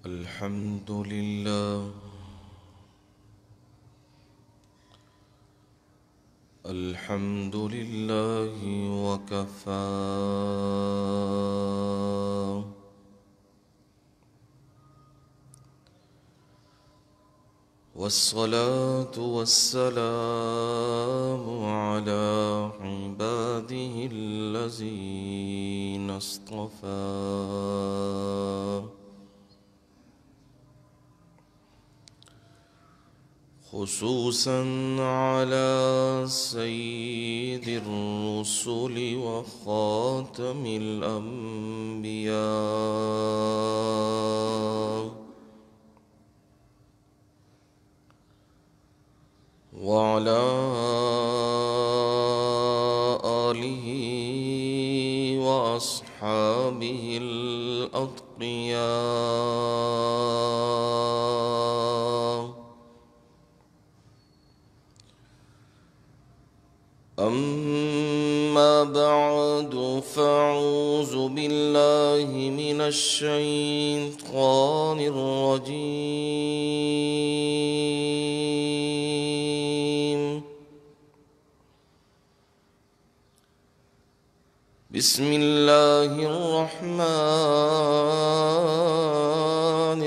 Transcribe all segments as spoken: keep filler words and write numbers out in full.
الحمد لله الحمد لله وكفى والصلاة والسلام على عباده الذين اصطفى خصوصا على سيد الرسل وخاتم الأنبياء وعلى آله وأصحابه الأتقياء. أما بعد فأعوذ بالله من الشيطان الرجيم. بسم الله الرحمن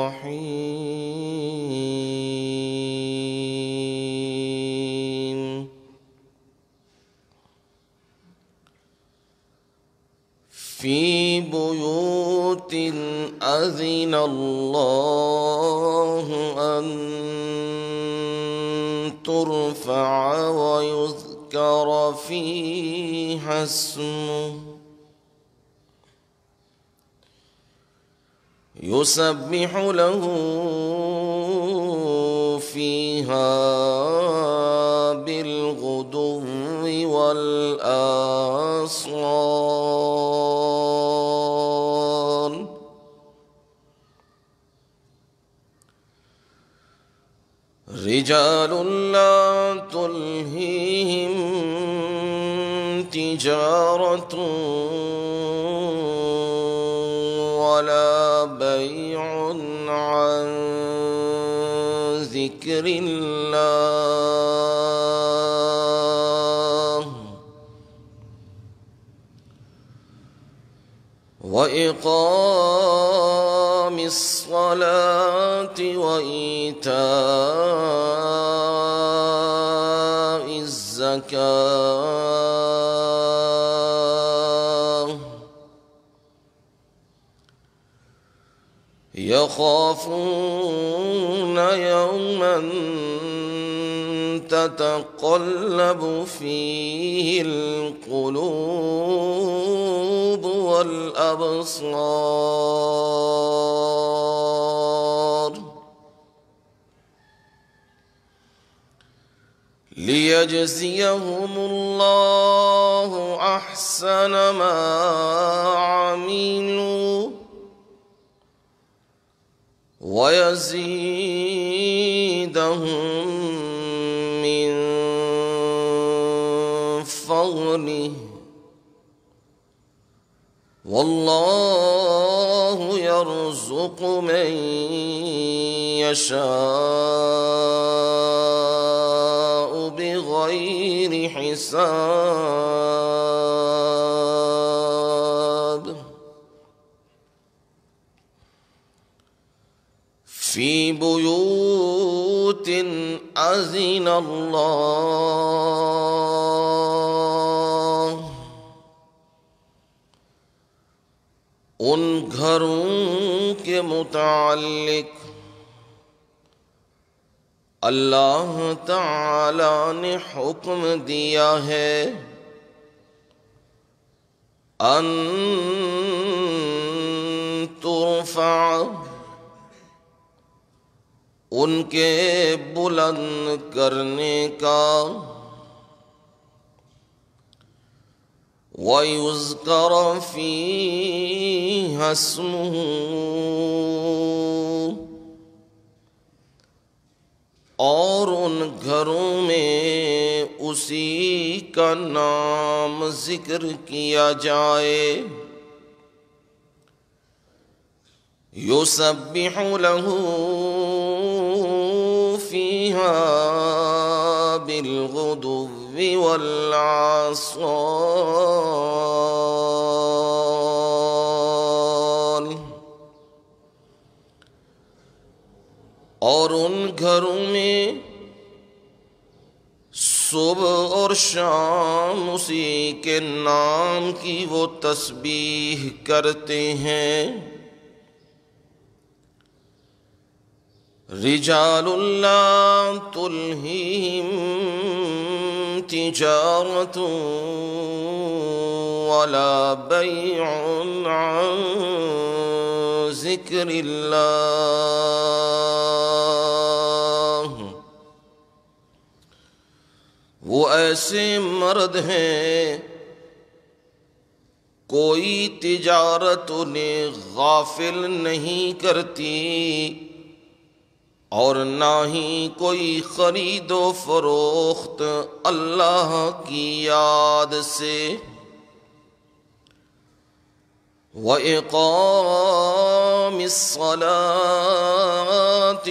الرحيم. في بيوت أذن الله أن ترفع ويذكر فيها اسمه يسبح له فيها بالغدو والآصال. رجال لا تلهيهم تجارة ولا بيع عن ذكر الله وإقام الصلاة وإيتاء الزكاة يخافون يوما تتقلب فيه القلوب والأبصار ليجزيهم الله أحسن ما عملوا ويزيدهم من فضله والله يرزق من يشاء بغير حساب. في بيوت أذن الله ان گھروں کے متعلق اللہ تعالی نے حکم دیا ہے ان ترفع ان کے بلند کرنے کا وَيُذْكَرَ فِيهَا اسْمُهُ اور ان گھروں میں اسی کا نام ذکر کیا جائے يسبح له فيها بالغدو والعصال، اور ان گھروں میں صبح اور شام اسی کے نام کی وہ تسبیح کرتے ہیں۔ رجال لا تلہیہم تجارۃ ولا بیع عن ذکر اللہ، وہ ایسے مرد ہیں کوئی تجارت انہیں غافل نہیں کرتی اور نہ ہی کوئی خرید و فروخت اللہ کی یاد سے۔ وَإِقَامِ الصَّلَاةِ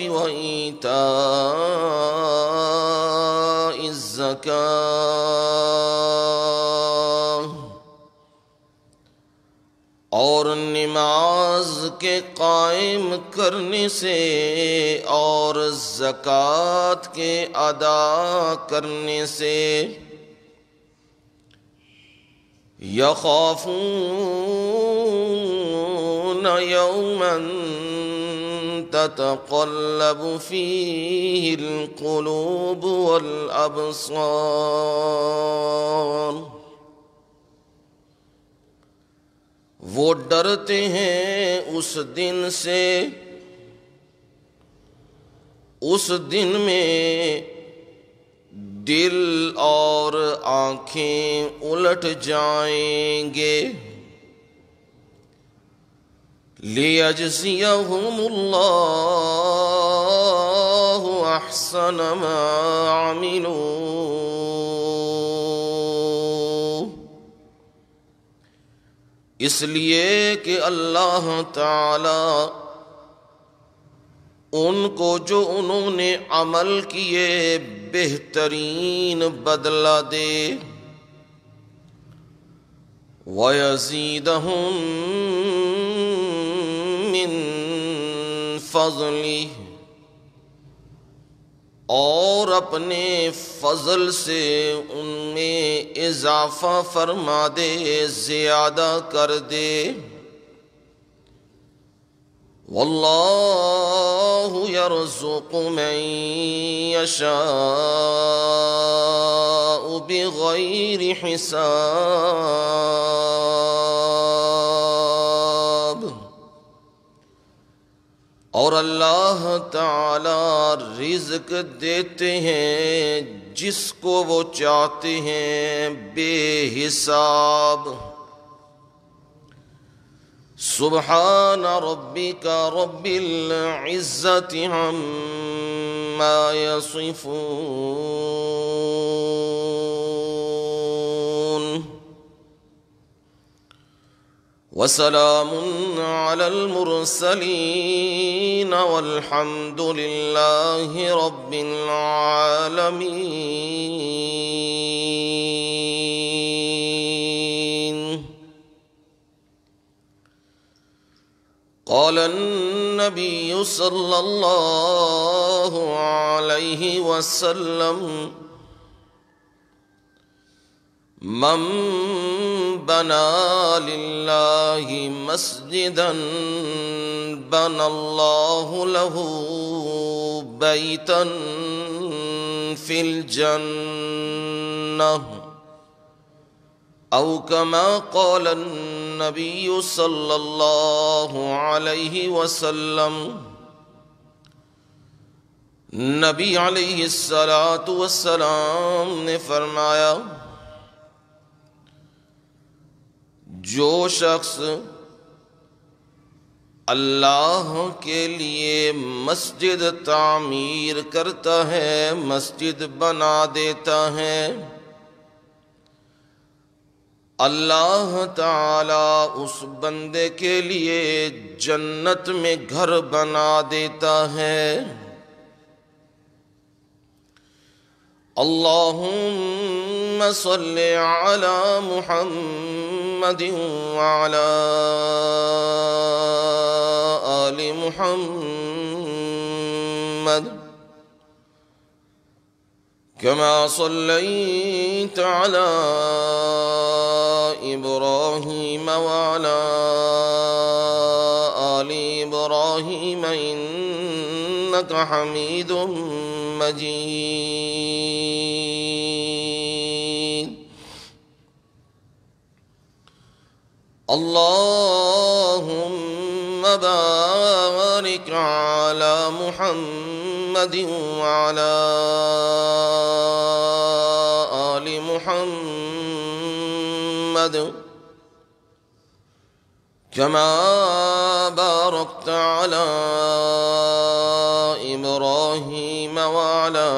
وَإِيتَاءِ الزَّكَاةِ، اور نماز کے قائم کرنے سے اور زکوٰۃ کے ادا کرنے سے۔ یخافون یوما تتقلب فیہ القلوب والابصار، وہ ڈرتے ہیں اس دن سے، اس دن میں دل اور آنکھیں الٹ جائیں گے۔ لیجزیہم اللہ احسن ما عملوا، اس لیے کہ اللہ تعالی ان کو جو انہوں نے عمل کیے بہترین بدلہ دے۔ وَيَزِيدَهُم مِّن فَضْلِهِ، اور اپنے فضل سے ان میں اضافہ فرما دے، زیادہ کر دے۔ واللہ یرزق من یشاء بغیر حساب، اور اللہ تعالی رزق دیتے ہیں جس کو وہ چاہتے ہیں بے حساب۔ سبحان ربک رب العزت عما یصفون، وسلام علی المرسلین والحمد للہ رب العالمین۔ قال النبی صلی اللہ علیہ وسلم: من بنا للہ مسجدا بنى اللہ له بیتا فی الجنہ، او کما قال النبی صلی اللہ علیہ وسلم۔ نبی علیہ الصلاۃ والسلام نے فرمایا، جو شخص اللہ کے لیے مسجد تعمیر کرتا ہے، مسجد بنا دیتا ہے، اللہ تعالی اس بندے کے لیے جنت میں گھر بنا دیتا ہے۔ اللہم صل علی محمد وعلی آل محمد كما صليت على إبراهيم وعلى آل إبراهيم إنك حميد مجيد۔ اللهم بارك على محمد وعلى آل محمد كما باركت على إبراهيم وعلى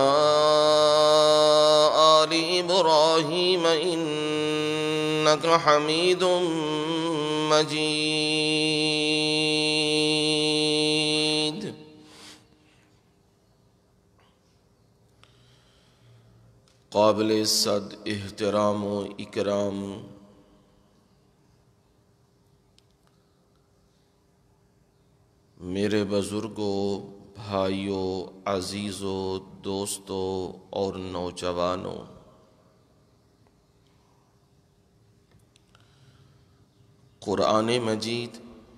آل إبراهيم إنك حميد مجيد۔ قابل صد احترام و اکرام میرے بزرگوں، بھائیوں، عزیزوں، دوستوں اور نوجوانوں، قرآن مجید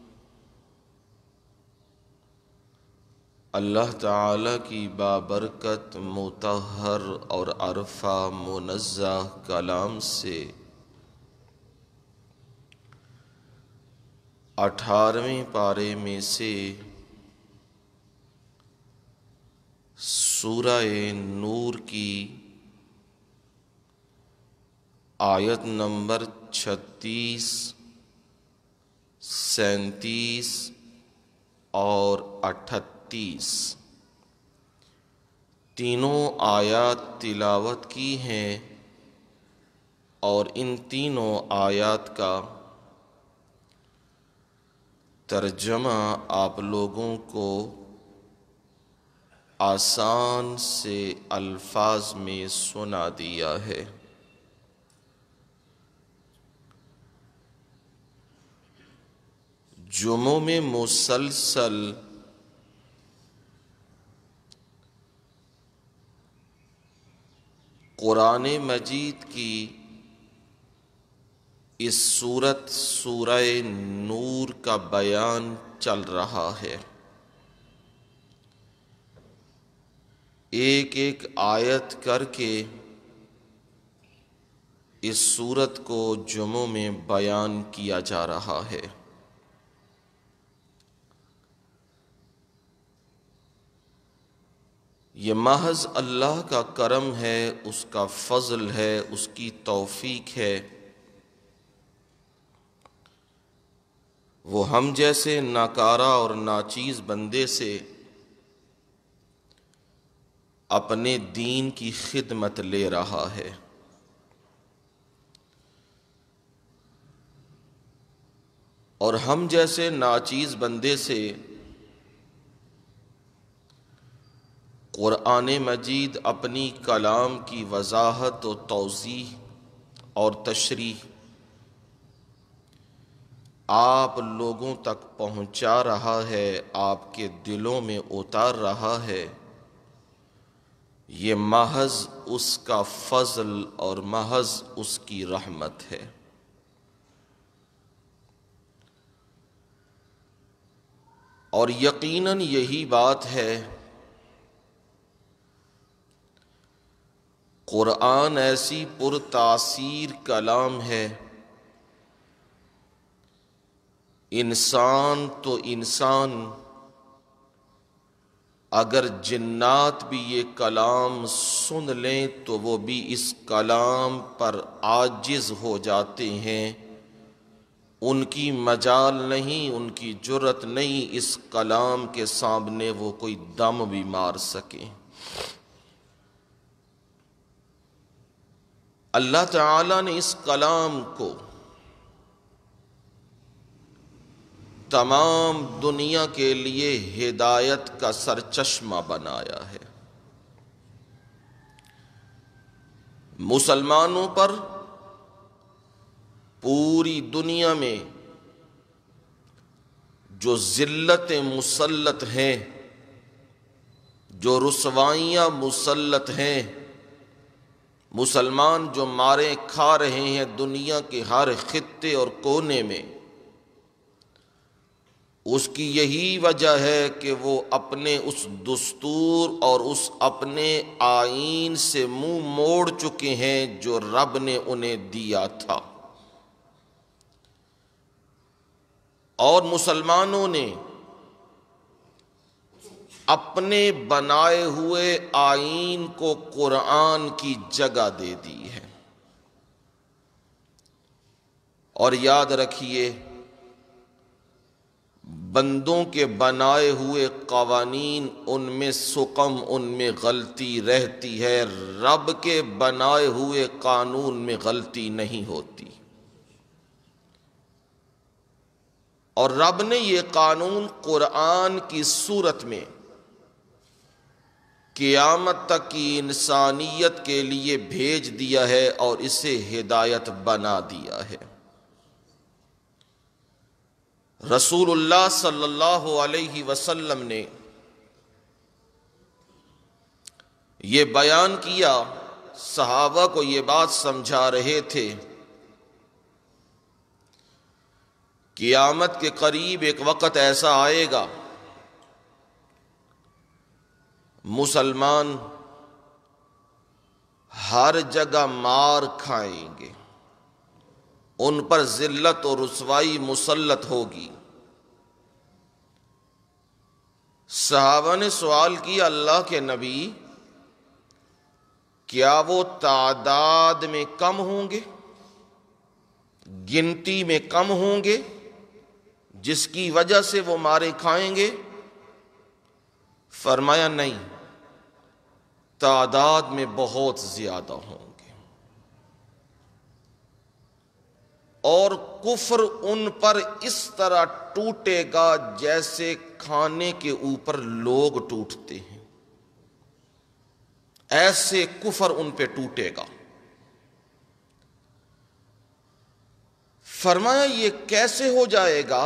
اللہ تعالی کی بابرکت مطہر اور عرفہ منزہ کلام سے اٹھارہویں پارے میں سے سورہ نور کی آیت نمبر چھتیس، سینتیس اور اٹھتیس تینوں آیات تلاوت کی ہیں، اور ان تینوں آیات کا ترجمہ آپ لوگوں کو آسان سے الفاظ میں سنا دیا ہے۔ جمعوں میں مسلسل قرآن مجید کی اس سورت سورہ نور کا بیان چل رہا ہے۔ ایک ایک آیت کر کے اس سورت کو جمعوں میں بیان کیا جا رہا ہے۔ یہ محض اللہ کا کرم ہے، اس کا فضل ہے، اس کی توفیق ہے۔ وہ ہم جیسے ناکارہ اور ناچیز بندے سے اپنے دین کی خدمت لے رہا ہے۔ اور ہم جیسے ناچیز بندے سے قرآن مجید اپنی کلام کی وضاحت و توضیح اور تشریح آپ لوگوں تک پہنچا رہا ہے، آپ کے دلوں میں اتار رہا ہے۔ یہ محض اس کا فضل اور محض اس کی رحمت ہے۔ اور یقیناً یہی بات ہے، قرآن ایسی پرتاثیر کلام ہے، انسان تو انسان، اگر جنات بھی یہ کلام سن لیں تو وہ بھی اس کلام پر عاجز ہو جاتے ہیں۔ ان کی مجال نہیں، ان کی جرت نہیں اس کلام کے سامنے وہ کوئی دم بھی مار سکیں۔ اللہ تعالیٰ نے اس کلام کو تمام دنیا کے لیے ہدایت کا سرچشمہ بنایا ہے۔ مسلمانوں پر پوری دنیا میں جو ذلتیں مسلط ہیں، جو رسوائیاں مسلط ہیں، مسلمان جو مارے کھا رہے ہیں دنیا کے ہر خطے اور کونے میں، اس کی یہی وجہ ہے کہ وہ اپنے اس دستور اور اس اپنے آئین سے منہ موڑ چکے ہیں جو رب نے انہیں دیا تھا۔ اور مسلمانوں نے اپنے بنائے ہوئے آئین کو قرآن کی جگہ دے دی ہے۔ اور یاد رکھیے، بندوں کے بنائے ہوئے قوانین ان میں سقم، ان میں غلطی رہتی ہے، رب کے بنائے ہوئے قانون میں غلطی نہیں ہوتی۔ اور رب نے یہ قانون قرآن کی صورت میں قیامت تک کی انسانیت کے لیے بھیج دیا ہے اور اسے ہدایت بنا دیا ہے۔ رسول اللہ صلی اللہ علیہ وسلم نے یہ بیان کیا، صحابہ کو یہ بات سمجھا رہے تھے، قیامت کے قریب ایک وقت ایسا آئے گا مسلمان ہر جگہ مار کھائیں گے، ان پر ذلت اور رسوائی مسلط ہوگی۔ صحابہ نے سوال کیا، اللہ کے نبی، کیا وہ تعداد میں کم ہوں گے، گنتی میں کم ہوں گے، جس کی وجہ سے وہ مارے کھائیں گے؟ فرمایا نہیں، تعداد میں بہت زیادہ ہوں گے، اور کفر ان پر اس طرح ٹوٹے گا جیسے کھانے کے اوپر لوگ ٹوٹتے ہیں، ایسے کفر ان پہ ٹوٹے گا۔ فرمایا یہ کیسے ہو جائے گا؟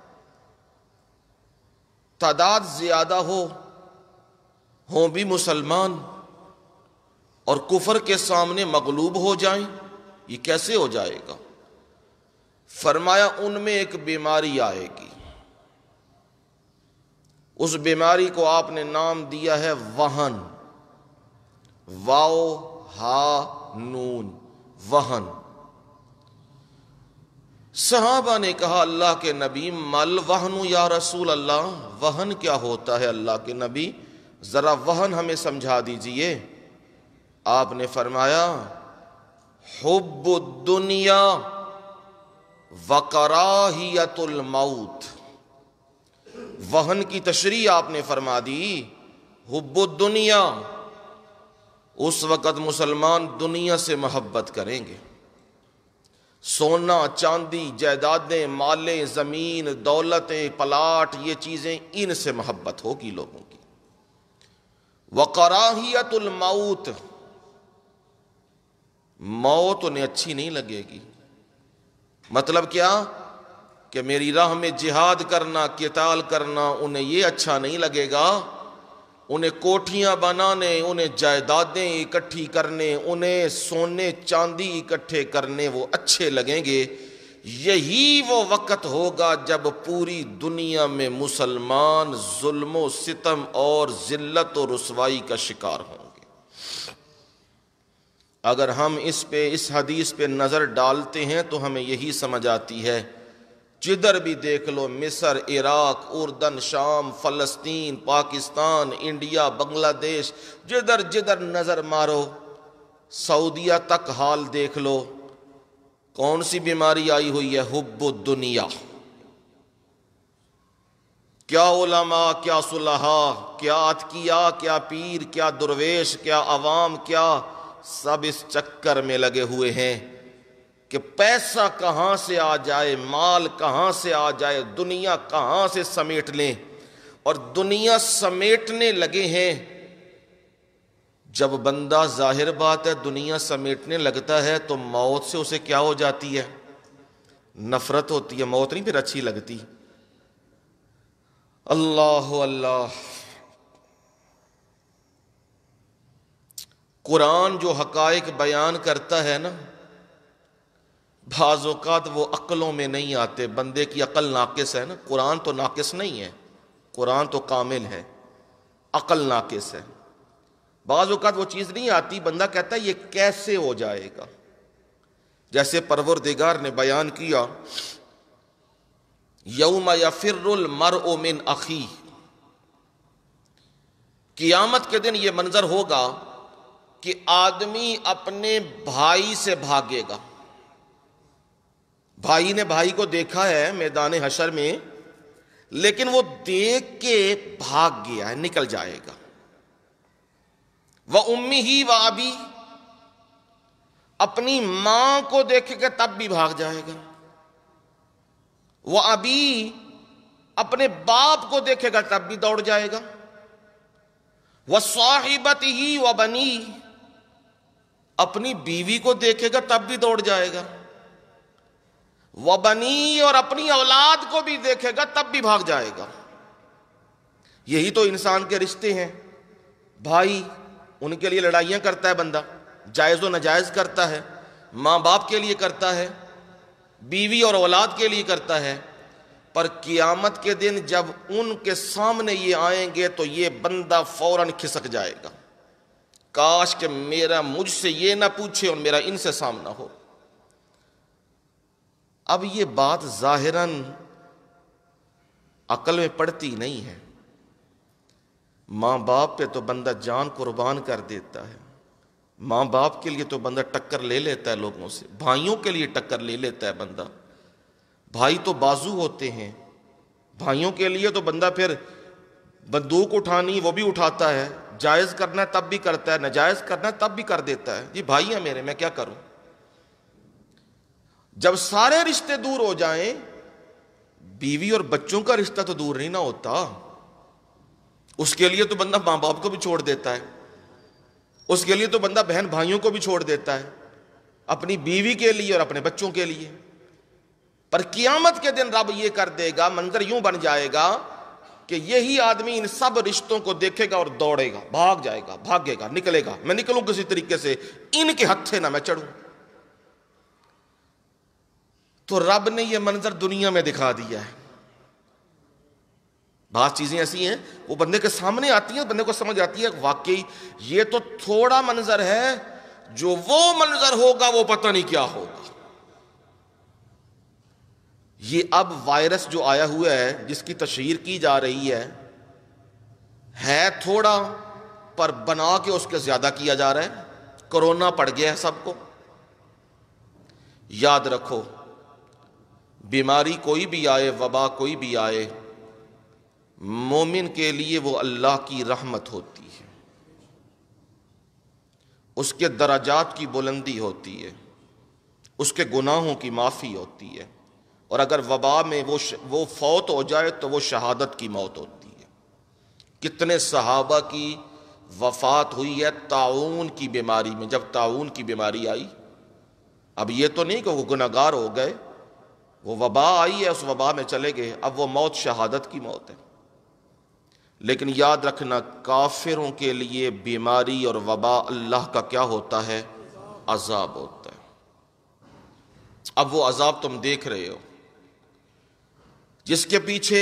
تعداد زیادہ ہو ہوں بھی مسلمان اور کفر کے سامنے مغلوب ہو جائیں، یہ کیسے ہو جائے گا؟ فرمایا ان میں ایک بیماری آئے گی، اس بیماری کو آپ نے نام دیا ہے وہن، واو ہا نون، وہن۔ صحابہ نے کہا اللہ کے نبی مل وہن یا رسول اللہ، وہن کیا ہوتا ہے اللہ کے نبی، ذرا وہن ہمیں سمجھا دیجئے۔ آپ نے فرمایا حب الدنیا وکراہیت الموت۔ وہن کی تشریح آپ نے فرما دی، حب الدنیا، اس وقت مسلمان دنیا سے محبت کریں گے، سونا چاندی جائیدادیں مالیں زمین دولتیں پلاٹ یہ چیزیں ان سے محبت ہوگی لوگوں کی۔ وکراہیت الموت، موت انہیں اچھی نہیں لگے گی۔ مطلب کیا کہ میری راہ میں جہاد کرنا قتال کرنا انہیں یہ اچھا نہیں لگے گا، انہیں کوٹھیاں بنانے، انہیں جائیدادیں اکٹھی کرنے، انہیں سونے چاندی اکٹھے کرنے وہ اچھے لگیں گے۔ یہی وہ وقت ہوگا جب پوری دنیا میں مسلمان ظلم و ستم اور ذلت و رسوائی کا شکار ہوں گے۔ اگر ہم اس پہ اس حدیث پہ نظر ڈالتے ہیں تو ہمیں یہی سمجھ آتی ہے، جدھر بھی دیکھ لو، مصر، عراق، اردن، شام، فلسطین، پاکستان، انڈیا، بنگلہ دیش، جدھر جدھر نظر مارو، سعودیہ تک حال دیکھ لو، کون سی بیماری آئی ہوئی ہے؟ حب الدنیا۔ کیا علماء، کیا صلحاء، کیا اتقیاء، کیا پیر، کیا درویش، کیا عوام، کیا سب اس چکر میں لگے ہوئے ہیں کہ پیسہ کہاں سے آ جائے، مال کہاں سے آ جائے، دنیا کہاں سے سمیٹ لیں، اور دنیا سمیٹنے لگے ہیں۔ جب بندہ ظاہر بات ہے دنیا سمیٹنے لگتا ہے تو موت سے اسے کیا ہو جاتی ہے؟ نفرت ہوتی ہے، موت نہیں پھر اچھی لگتی۔ اللہ اللہ، قرآن جو حقائق بیان کرتا ہے نا، بعض اوقات وہ عقلوں میں نہیں آتے، بندے کی عقل ناقص ہے نا۔ قرآن تو ناقص نہیں ہے، قرآن تو کامل ہے، عقل ناقص ہے۔ بعض اوقات وہ چیز نہیں آتی، بندہ کہتا ہے یہ کیسے ہو جائے گا۔ جیسے پروردگار نے بیان کیا، یوم یفر المرء من اخیہ، قیامت کے دن یہ منظر ہوگا کہ آدمی اپنے بھائی سے بھاگے گا۔ بھائی نے بھائی کو دیکھا ہے میدان حشر میں، لیکن وہ دیکھ کے بھاگ گیا ہے، نکل جائے گا۔ وَأُمِّهِ وَأَبِيهِ، اپنی ماں کو دیکھے گا تب بھی بھاگ جائے گا۔ وَأَبِيهِ، اپنے باپ کو دیکھے گا تب بھی دوڑ جائے گا۔ وَصَاحِبَتِهِ وَبَنِيهِ، اپنی بیوی کو دیکھے گا تب بھی دوڑ جائے گا۔ وَبَنِيهِ، اور اپنی اولاد کو بھی دیکھے گا تب بھی بھاگ جائے گا۔ یہی تو انسان کے رشتے ہیں۔ بھائی، ان کے لیے لڑائیاں کرتا ہے بندہ، جائز و ناجائز کرتا ہے، ماں باپ کے لیے کرتا ہے، بیوی اور اولاد کے لیے کرتا ہے، پر قیامت کے دن جب ان کے سامنے یہ آئیں گے تو یہ بندہ فوراً کھسک جائے گا، کاش کہ میرا مجھ سے یہ نہ پوچھے اور میرا ان سے سامنا ہو۔ اب یہ بات ظاہراً عقل میں پڑتی نہیں ہے۔ ماں باپ پہ تو بندہ جان قربان کر دیتا ہے، ماں باپ کے لیے تو بندہ ٹکر لے لیتا ہے لوگوں سے، بھائیوں کے لیے ٹکر لے لیتا ہے بندہ۔ بھائی تو بازو ہوتے ہیں، بھائیوں کے لیے تو بندہ پھر بندوق اٹھانی وہ بھی اٹھاتا ہے، جائز کرنا ہے تب بھی کرتا ہے، ناجائز کرنا ہے تب بھی کر دیتا ہے۔ یہ بھائی ہیں میرے، میں کیا کروں؟ جب سارے رشتے دور ہو جائیں، بیوی اور بچوں کا رشتہ تو دور نہیں نہ ہوتا، اس کے لیے تو بندہ ماں باپ کو بھی چھوڑ دیتا ہے، اس کے لیے تو بندہ بہن بھائیوں کو بھی چھوڑ دیتا ہے، اپنی بیوی کے لیے اور اپنے بچوں کے لیے۔ پر قیامت کے دن رب یہ کر دے گا، منظر یوں بن جائے گا کہ یہی آدمی ان سب رشتوں کو دیکھے گا اور دوڑے گا، بھاگ جائے گا، بھاگے گا، نکلے گا، میں نکلوں کسی طریقے سے، ان کے ہتھے نہ میں چڑھوں۔ تو رب نے یہ منظر دنیا میں دکھا دیا ہے۔ بعض چیزیں ایسی ہیں وہ بندے کے سامنے آتی ہیں، بندے کو سمجھ آتی ہے واقعی یہ تو تھوڑا منظر ہے، جو وہ منظر ہوگا وہ پتہ نہیں کیا ہوگا۔ یہ اب وائرس جو آیا ہوا ہے جس کی تشہیر کی جا رہی ہے ہے تھوڑا، پر بنا کے اس کے زیادہ کیا جا رہا ہے۔ کرونا پڑ گیا ہے سب کو۔ یاد رکھو، بیماری کوئی بھی آئے، وبا کوئی بھی آئے، مومن کے لیے وہ اللہ کی رحمت ہوتی ہے، اس کے درجات کی بلندی ہوتی ہے، اس کے گناہوں کی معافی ہوتی ہے، اور اگر وبا میں وہ وہ فوت ہو جائے تو وہ شہادت کی موت ہوتی ہے۔ کتنے صحابہ کی وفات ہوئی ہے طاعون کی بیماری میں۔ جب طاعون کی بیماری آئی، اب یہ تو نہیں کہ وہ گناہگار ہو گئے، وہ وبا آئی ہے، اس وبا میں چلے گئے، اب وہ موت شہادت کی موت ہے۔ لیکن یاد رکھنا، کافروں کے لیے بیماری اور وبا اللہ کا کیا ہوتا ہے؟ عذاب ہوتا ہے۔ اب وہ عذاب تم دیکھ رہے ہو، جس کے پیچھے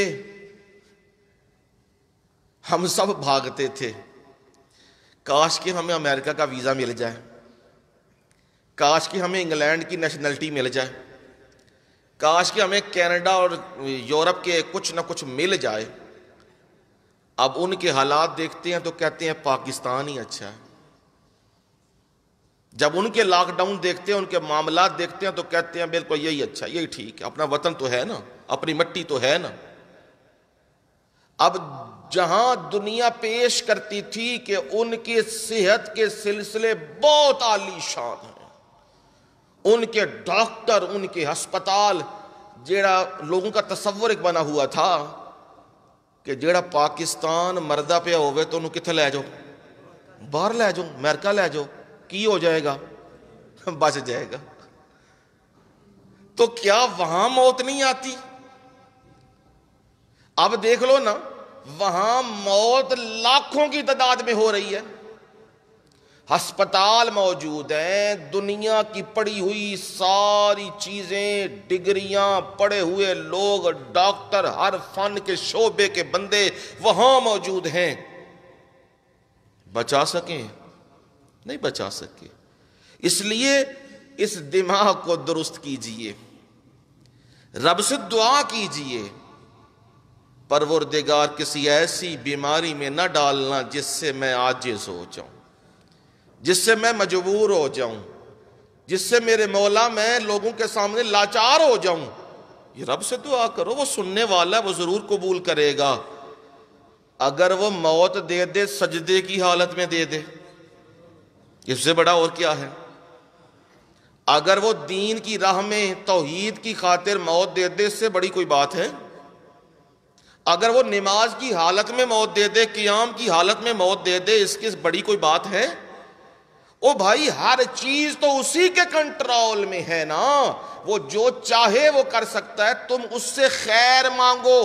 ہم سب بھاگتے تھے، کاش کہ ہمیں امریکہ کا ویزا مل جائے، کاش کہ ہمیں انگلینڈ کی نیشنلٹی مل جائے، کاش کہ ہمیں کینیڈا اور یورپ کے کچھ نہ کچھ مل جائے۔ اب ان کے حالات دیکھتے ہیں تو کہتے ہیں پاکستان ہی اچھا ہے۔ جب ان کے لاک ڈاؤن دیکھتے ہیں، ان کے معاملات دیکھتے ہیں تو کہتے ہیں بالکل یہی اچھا، یہی ٹھیک ہے، اپنا وطن تو ہے نا، اپنی مٹی تو ہے نا۔ اب جہاں دنیا پیش کرتی تھی کہ ان کی صحت کے سلسلے بہت عالی شان ہیں، ان کے ڈاکٹر، ان کے ہسپتال، جیڑا لوگوں کا تصور ایک بنا ہوا تھا کہ جیڑا پاکستان مردہ پہ ہوئے تو انہوں کتنے لے جاؤ، باہر لے جاؤ، امریکہ لے جاؤ، کی ہو جائے گا، بچ جائے گا۔ تو کیا وہاں موت نہیں آتی؟ اب دیکھ لو نا، وہاں موت لاکھوں کی تعداد میں ہو رہی ہے، ہسپتال موجود ہیں، دنیا کی پڑی ہوئی ساری چیزیں، ڈگریاں، پڑھے ہوئے لوگ، ڈاکٹر، ہر فن کے شعبے کے بندے وہاں موجود ہیں۔ بچا سکیں؟ نہیں بچا سکے۔ اس لیے اس دماغ کو درست کیجئے، رب سے دعا کیجئے، پروردگار کسی ایسی بیماری میں نہ ڈالنا جس سے میں عاجز ہو جاؤں، جس سے میں مجبور ہو جاؤں، جس سے میرے مولا میں لوگوں کے سامنے لاچار ہو جاؤں۔ یہ رب سے دعا کرو، وہ سننے والا ہے، وہ ضرور قبول کرے گا۔ اگر وہ موت دے دے سجدے کی حالت میں دے دے، اس سے بڑا اور کیا ہے؟ اگر وہ دین کی راہ میں توحید کی خاطر موت دے دے، اس سے بڑی کوئی بات ہے؟ اگر وہ نماز کی حالت میں موت دے دے، قیام کی حالت میں موت دے دے، اس کی بڑی کوئی بات ہے؟ او بھائی، ہر چیز تو اسی کے کنٹرول میں ہے نا، وہ جو چاہے وہ کر سکتا ہے۔ تم اس سے خیر مانگو،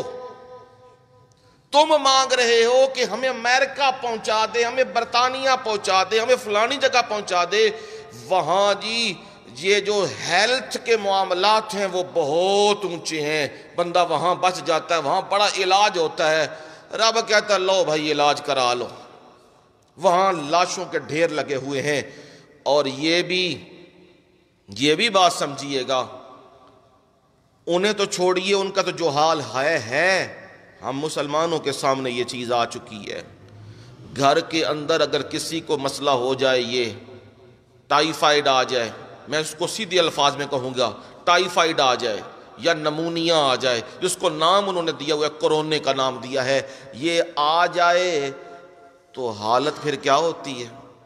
تم مانگ رہے ہو کہ ہمیں امریکہ پہنچا دے، ہمیں برطانیہ پہنچا دے، ہمیں فلانی جگہ پہنچا دے، وہاں جی یہ جو ہیلتھ کے معاملات ہیں وہ بہت اونچے ہیں، بندہ وہاں بچ جاتا ہے، وہاں بڑا علاج ہوتا ہے۔ رب کہتا ہے لو بھائی علاج کرا لو، وہاں لاشوں کے ڈھیر لگے ہوئے ہیں۔ اور یہ بھی یہ بھی بات سمجھیے گا، انہیں تو چھوڑیے، ان کا تو جو حال ہے ہے ہم مسلمانوں کے سامنے یہ چیز آ چکی ہے۔ گھر کے اندر اگر کسی کو مسئلہ ہو جائے، یہ ٹائیفائڈ آ جائے، میں اس کو سیدھے الفاظ میں کہوں گا، ٹائیفائڈ آ جائے یا نمونیا آ جائے، جس کو نام انہوں نے دیا ہوا ہے، کورونے کا نام دیا ہے، یہ آ جائے تو حالت پھر کیا ہوتی ہے؟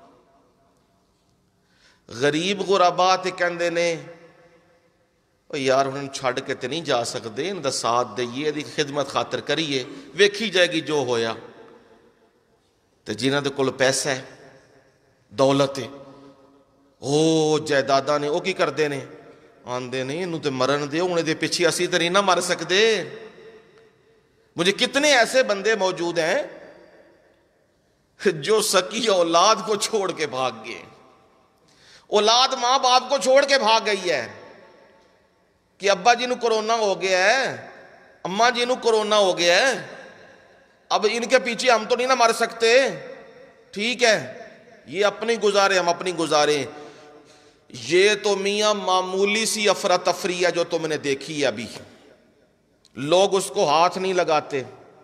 غریب غربا تے کہندے نے یار ہن چھڑ کے تے نہیں جا سکتے، ان دا ساتھ دئیے، دی خدمت خاطر کریے، ویکھی جائے گی جو ہویا۔ تے جنہاں دے کول پیسہ ہے، دولت ہے، او جائیداداں نے، او کی کردے نے؟ آندے نہیں انہوں تے مرن دے، انہیں دے پیچھے اسی تے نہیں نہ مر سکتے۔ مجھے کتنے ایسے بندے موجود ہیں جو سکی اولاد کو چھوڑ کے بھاگ گئے، اولاد ماں باپ کو چھوڑ کے بھاگ گئی ہے کہ ابا جی نو کرونا ہو گیا ہے، اماں جی نو کرونا ہو گیا ہے، اب ان کے پیچھے ہم تو نہیں نہ مر سکتے، ٹھیک ہے یہ اپنی گزارے، ہم اپنی گزارے۔ یہ تو میاں معمولی سی افراتفری ہے جو تم نے دیکھی ہے، ابھی لوگ اس کو ہاتھ نہیں لگاتے،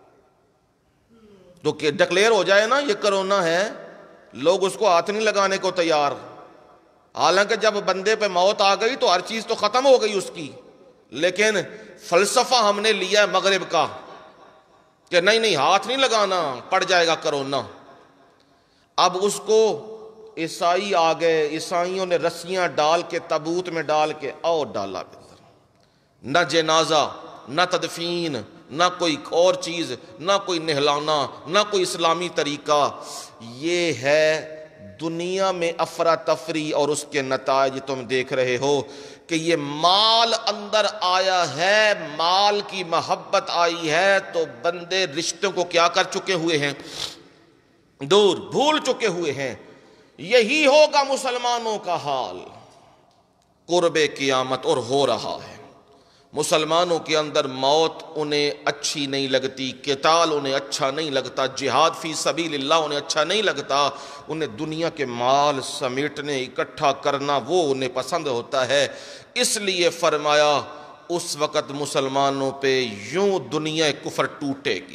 تو کہ ڈکلیئر ہو جائے نا یہ کرونا ہے، لوگ اس کو ہاتھ نہیں لگانے کو تیار۔ حالانکہ جب بندے پہ موت آ گئی تو ہر چیز تو ختم ہو گئی اس کی، لیکن فلسفہ ہم نے لیا ہے مغرب کا کہ نہیں نہیں ہاتھ نہیں لگانا، پڑ جائے گا کرونا۔ اب اس کو عیسائی آ گئے، عیسائیوں نے رسیاں ڈال کے تابوت میں ڈال کے اور ڈالا، نہ جنازہ، نہ تدفین، نہ کوئی اور چیز، نہ کوئی نہلانا، نہ کوئی اسلامی طریقہ۔ یہ ہے دنیا میں افراتفری، اور اس کے نتائج تم دیکھ رہے ہو کہ یہ مال اندر آیا ہے، مال کی محبت آئی ہے تو بندے رشتوں کو کیا کر چکے ہوئے ہیں؟ دور بھول چکے ہوئے ہیں۔ یہی ہوگا مسلمانوں کا حال قرب قیامت، اور ہو رہا ہے۔ مسلمانوں کے اندر موت انہیں اچھی نہیں لگتی، قتال انہیں اچھا نہیں لگتا، جہاد فی سبیل اللہ انہیں اچھا نہیں لگتا، انہیں دنیا کے مال سمیٹنے، اکٹھا کرنا وہ انہیں پسند ہوتا ہے۔ اس لیے فرمایا اس وقت مسلمانوں پہ یوں دنیا کفر ٹوٹے گی۔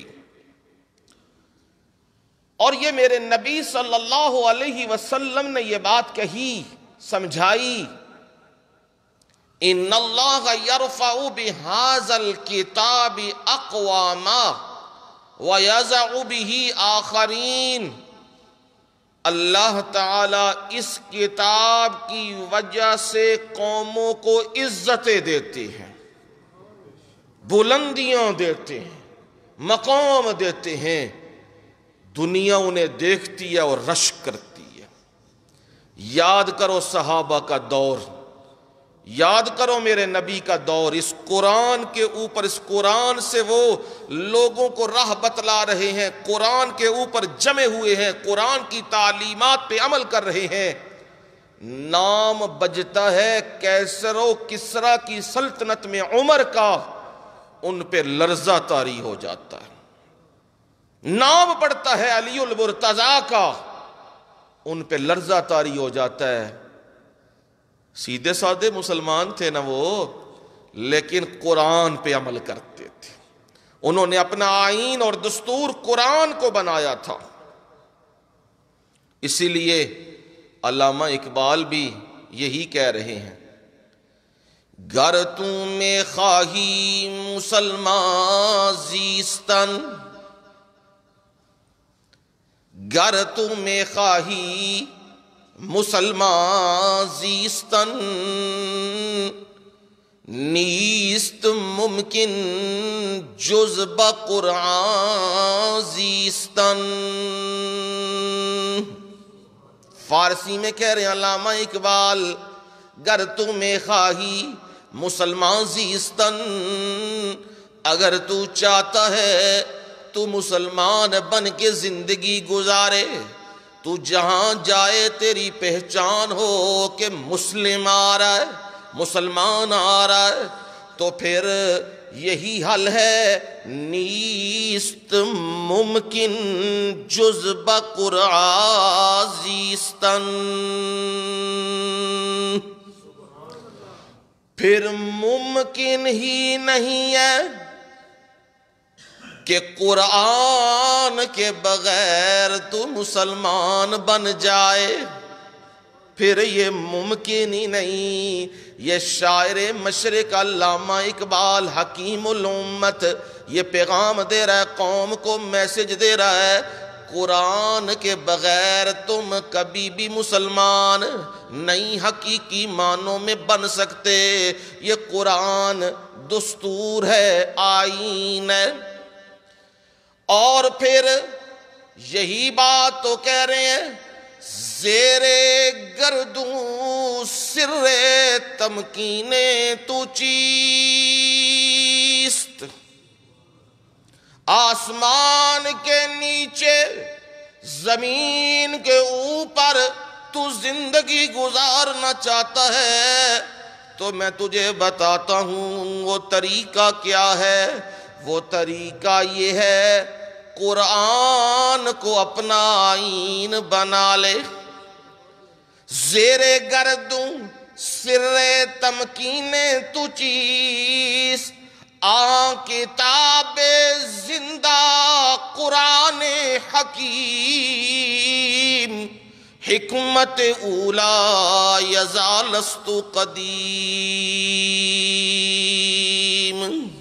اور یہ میرے نبی صلی اللہ علیہ وسلم نے یہ بات کہی، سمجھائی، ان اللہ یرفع بہذا الکتاب اقواما ویضع بہ آخرین۔ اللہ تعالیٰ اس کتاب کی وجہ سے قوموں کو عزتیں دیتے ہیں، بلندیاں دیتے ہیں، مقام دیتے ہیں، دنیا انہیں دیکھتی ہے اور رشک کرتی ہے۔ یاد کرو صحابہ کا دور، یاد کرو میرے نبی کا دور، اس قرآن کے اوپر، اس قرآن سے وہ لوگوں کو راہ بتلا رہے ہیں، قرآن کے اوپر جمے ہوئے ہیں، قرآن کی تعلیمات پہ عمل کر رہے ہیں۔ نام بجتا ہے کیسر و کسرا کی سلطنت میں عمر کا، ان پہ لرزہ طاری ہو جاتا ہے۔ نام پڑتا ہے علی المرتضیٰ کا، ان پہ لرزہ طاری ہو جاتا ہے۔ سیدھے سادے مسلمان تھے نا وہ، لیکن قرآن پہ عمل کرتے تھے۔ انہوں نے اپنا آئین اور دستور قرآن کو بنایا تھا۔ اسی لیے علامہ اقبال بھی یہی کہہ رہے ہیں، گر تو میں خواہی مسلمان زیستن، گر تو میں خواہی مسلمان زیستن، نیست ممکن جز بقرآن زیستن۔ فارسی میں کہہ رہے ہیں علامہ اقبال، گر تمہیں خواہی مسلمان زیستن، اگر تو چاہتا ہے تو مسلمان بن کے زندگی گزارے، تو جہاں جائے تیری پہچان ہو کہ مسلم آ رہا ہے، مسلمان آ رہا ہے، تو پھر یہی حل ہے، نیست ممکن جز بقرآن زیستن، پھر ممکن ہی نہیں ہے کہ قرآن کے بغیر تو مسلمان بن جائے، پھر یہ ممکن ہی نہیں۔ یہ شاعر مشرق علامہ اقبال حکیم الامت یہ پیغام دے رہا ہے، قوم کو میسج دے رہا ہے، قرآن کے بغیر تم کبھی بھی مسلمان نہیں حقیقی معنوں میں بن سکتے۔ یہ قرآن دستور ہے، آئین ہے۔ اور پھر یہی بات تو کہہ رہے ہیں، زیر گردوں سر تمکین تو چیست، آسمان کے نیچے زمین کے اوپر تو زندگی گزارنا چاہتا ہے، تو میں تجھے بتاتا ہوں وہ طریقہ کیا ہے۔ وہ طریقہ یہ ہے، قرآن کو اپنا آئین بنا لے، زیر گردوں سر تمکین تو چیز، آ کتاب زندہ قرآن حکیم، حکمت اولا یزالست قدیم۔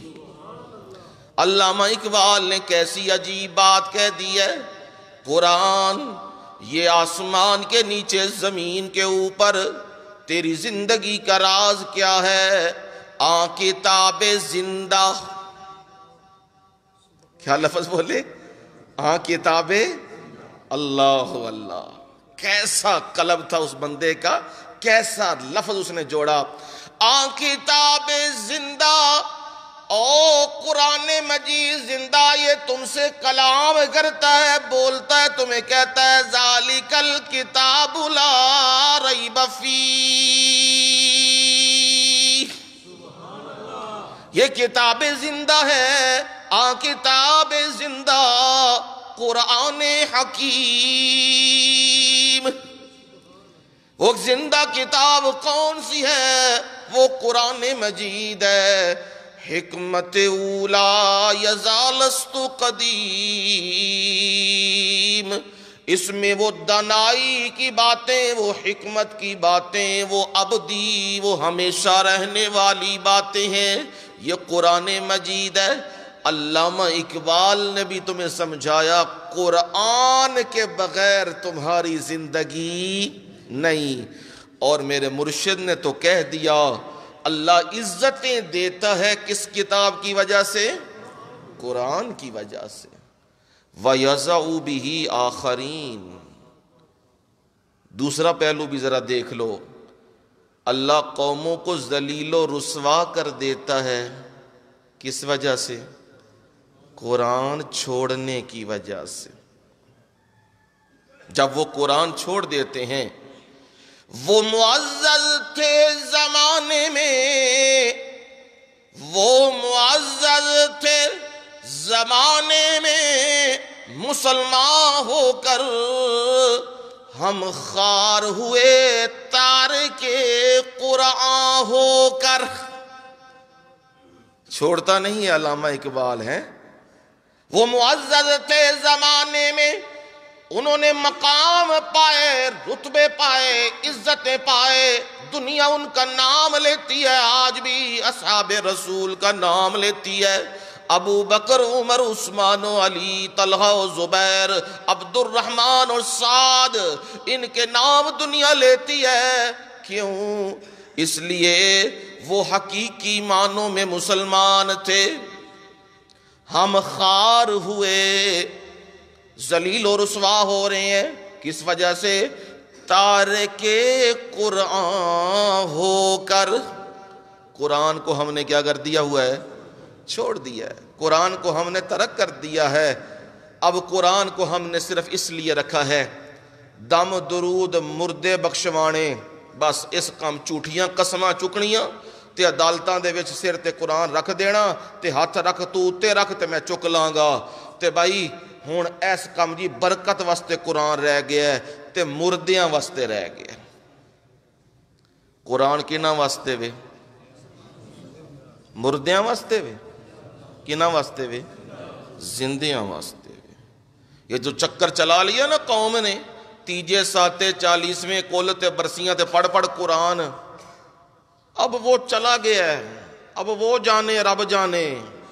علامہ اقبال نے کیسی عجیب بات کہہ دی ہے، قرآن یہ آسمان کے نیچے زمین کے اوپر، تیری زندگی کا راز کیا ہے؟ آ کتاب زندہ، کیا لفظ بولے؟ آ کتاب، اللہ اللہ، کیسا قلب تھا اس بندے کا، کیسا لفظ اس نے جوڑا۔ آ کتاب زندہ، او قرآن مجید زندہ، یہ تم سے کلام کرتا ہے، بولتا ہے، تمہیں کہتا ہے ذالک الکتاب لا ریب فیہ، یہ کتاب زندہ ہے، آ کتاب زندہ قرآن حکیم۔ وہ زندہ کتاب کون سی ہے؟ وہ قرآن مجید ہے، حکمت اولا یزالست قدیم، اس میں وہ دانائی کی باتیں، وہ حکمت کی باتیں، وہ ابدی، وہ ہمیشہ رہنے والی باتیں ہیں۔ یہ قرآن مجید ہے، علامہ اقبال نے بھی تمہیں سمجھایا قرآن کے بغیر تمہاری زندگی نہیں، اور میرے مرشد نے تو کہہ دیا اللہ عزتیں دیتا ہے کس کتاب کی وجہ سے؟ قرآن کی وجہ سے۔ وَيَضَعُ بِهِ آخَرِينَ۔ دوسرا پہلو بھی ذرا دیکھ لو، اللہ قوموں کو ذلیل و رسوا کر دیتا ہے کس وجہ سے؟ قرآن چھوڑنے کی وجہ سے۔ جب وہ قرآن چھوڑ دیتے ہیں، وہ معزز تھے زمانے میں، وہ معزز تھے زمانے میں، مسلمان ہو کر ہم خوار ہوئے تارکِ قرآن ہو کر۔ چھوڑتا نہیں ہے علامہ اقبال ہیں، وہ معزز تھے زمانے میں، انہوں نے مقام پائے، رتبے پائے، عزتیں پائے، دنیا ان کا نام لیتی ہے، آج بھی اصحاب رسول کا نام لیتی ہے، ابو بکر، عمر، عثمان و علی، طلحہ و زبیر، عبد الرحمن اور سعد، ان کے نام دنیا لیتی ہے۔ کیوں؟ اس لیے وہ حقیقی معنوں میں مسلمان تھے۔ ہم خوار ہوئے، ذلیل و رسوا ہو رہے ہیں، کس وجہ سے؟ تارک قرآن ہو کر۔ قرآن کو ہم نے کیا کر دیا ہوا ہے؟ چھوڑ دیا ہے۔ قرآن کو ہم نے ترک کر دیا ہے۔ اب قرآن کو ہم نے صرف اس لیے رکھا ہے دم درود مردے بخشوانے، بس اس کام جھوٹیاں قسماں چکنیاں تے عدالتاں دے وچ سر تے قرآن رکھ دینا تے ہاتھ رکھ تو اتے رکھ تے میں چک لاں گا تے بھائی ہون ایس کام جی برکت واسطے قرآن رہ گیا ہے تے مردیاں واسطے رہ گیا۔ قرآن کنا واسطے وے؟ مردیاں واسطے وے؟ کنا واسطے وے؟ زندیاں واسطے وے۔ یہ جو چکر چلا لیا نا قوم نے، تیجے ساتے چالیسویں کل تے برسیاں تے پڑھ پڑھ قرآن، اب وہ چلا گیا ہے، اب وہ جانے رب جانے۔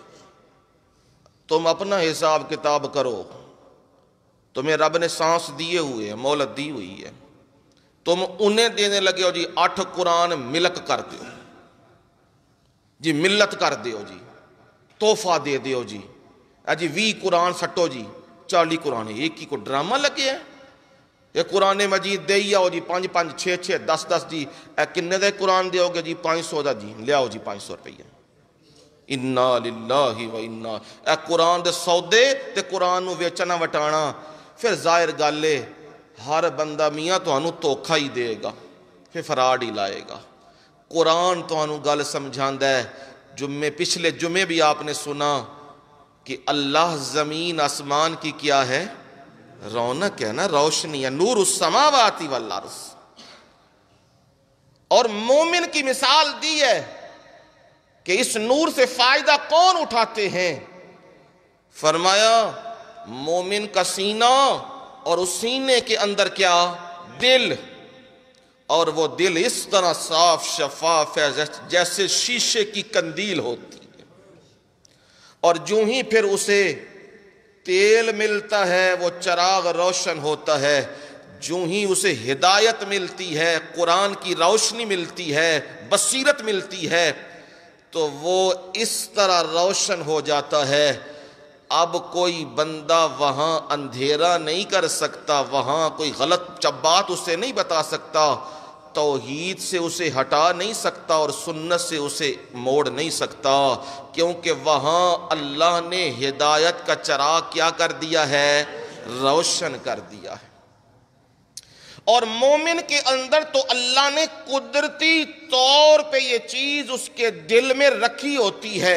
تم اپنا حساب کتاب کرو، تمہیں رب نے سانس دیے ہوئے ہیں، مہلت دی ہوئی ہے، تم انہیں دینے لگے ہو جی آٹھ قرآن ملک کر دیو جی، ملت کر دیو جی، تحفہ دے دیو جی، جی وی قرآن سٹو جی، چالی قرآن، ایک ہی کو ڈرامہ لگے ہے۔ یہ قرآن مجید دے آؤ جی پانچ پانچ چھ چھ دس دس جی، اے کنے دے قرآن دیو گے جی پانچ سو دا جی، لے آؤ جی پانچ سو روپیہ۔ انا للہ و انا، اے قرآن دے سودے تے قرآن نو ویچنا وٹانا، پھر ظاہر گالے ہر بندہ میاں تو انو توکھا ہی دے گا، پھر فراڈ ہی لائے گا۔ قرآن تو انو گل سمجھاندہ ہے، جمعے پچھلے جمعے بھی آپ نے سنا کہ اللہ زمین آسمان کی کیا ہے؟ رونق ہے نا، روشنی ہے، نور السماوات والارض۔ اور مومن کی مثال دی ہے کہ اس نور سے فائدہ کون اٹھاتے ہیں؟ فرمایا مومن کا سینہ، اور اس سینے کے اندر کیا؟ دل، اور وہ دل اس طرح صاف شفاف ہے جیسے شیشے کی قندیل ہوتی ہے، اور جو ہی پھر اسے تیل ملتا ہے وہ چراغ روشن ہوتا ہے، جو ہی اسے ہدایت ملتی ہے، قرآن کی روشنی ملتی ہے، بصیرت ملتی ہے، تو وہ اس طرح روشن ہو جاتا ہے۔ اب کوئی بندہ وہاں اندھیرا نہیں کر سکتا، وہاں کوئی غلط بات اسے نہیں بتا سکتا، توحید سے اسے ہٹا نہیں سکتا اور سنت سے اسے موڑ نہیں سکتا، کیونکہ وہاں اللہ نے ہدایت کا چراغ کیا کر دیا ہے؟ روشن کر دیا ہے۔ اور مومن کے اندر تو اللہ نے قدرتی طور پہ یہ چیز اس کے دل میں رکھی ہوتی ہے،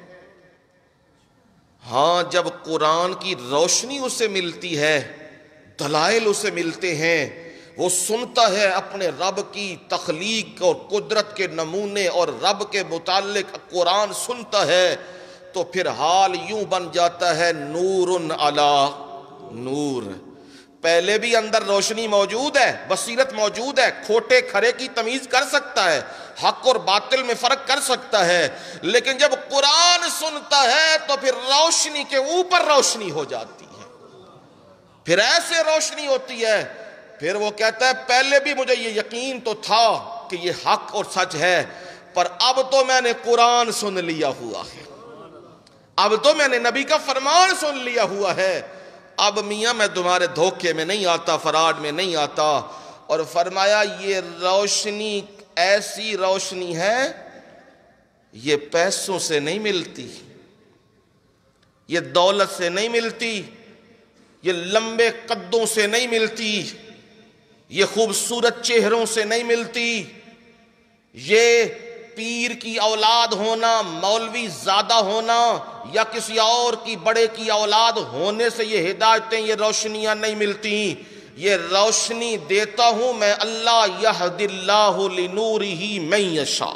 ہاں جب قرآن کی روشنی اسے ملتی ہے، دلائل اسے ملتے ہیں، وہ سنتا ہے اپنے رب کی تخلیق اور قدرت کے نمونے اور رب کے متعلق قرآن سنتا ہے، تو پھر حال یوں بن جاتا ہے نور علی نور، پہلے بھی اندر روشنی موجود ہے، بصیرت موجود ہے، کھوٹے کھرے کی تمیز کر سکتا ہے، حق اور باطل میں فرق کر سکتا ہے، لیکن جب قرآن سنتا ہے تو پھر روشنی کے اوپر روشنی ہو جاتی ہے، پھر ایسے روشنی ہوتی ہے، پھر وہ کہتا ہے پہلے بھی مجھے یہ یقین تو تھا کہ یہ حق اور سچ ہے، پر اب تو میں نے قرآن سن لیا ہوا ہے، اب تو میں نے نبی کا فرمان سن لیا ہوا ہے، اب میاں میں تمہارے دھوکے میں نہیں آتا، فراڈ میں نہیں آتا۔ اور فرمایا یہ روشنی ایسی روشنی ہے، یہ پیسوں سے نہیں ملتی، یہ دولت سے نہیں ملتی، یہ لمبے قدوں سے نہیں ملتی، یہ خوبصورت چہروں سے نہیں ملتی، یہ پیر کی اولاد ہونا، مولوی زیادہ ہونا یا کسی اور کی بڑے کی اولاد ہونے سے یہ ہدایتیں، یہ روشنیاں نہیں ملتی، یہ روشنی دیتا ہوں میں اللہ، یہد اللہ لنورہ من یشاء،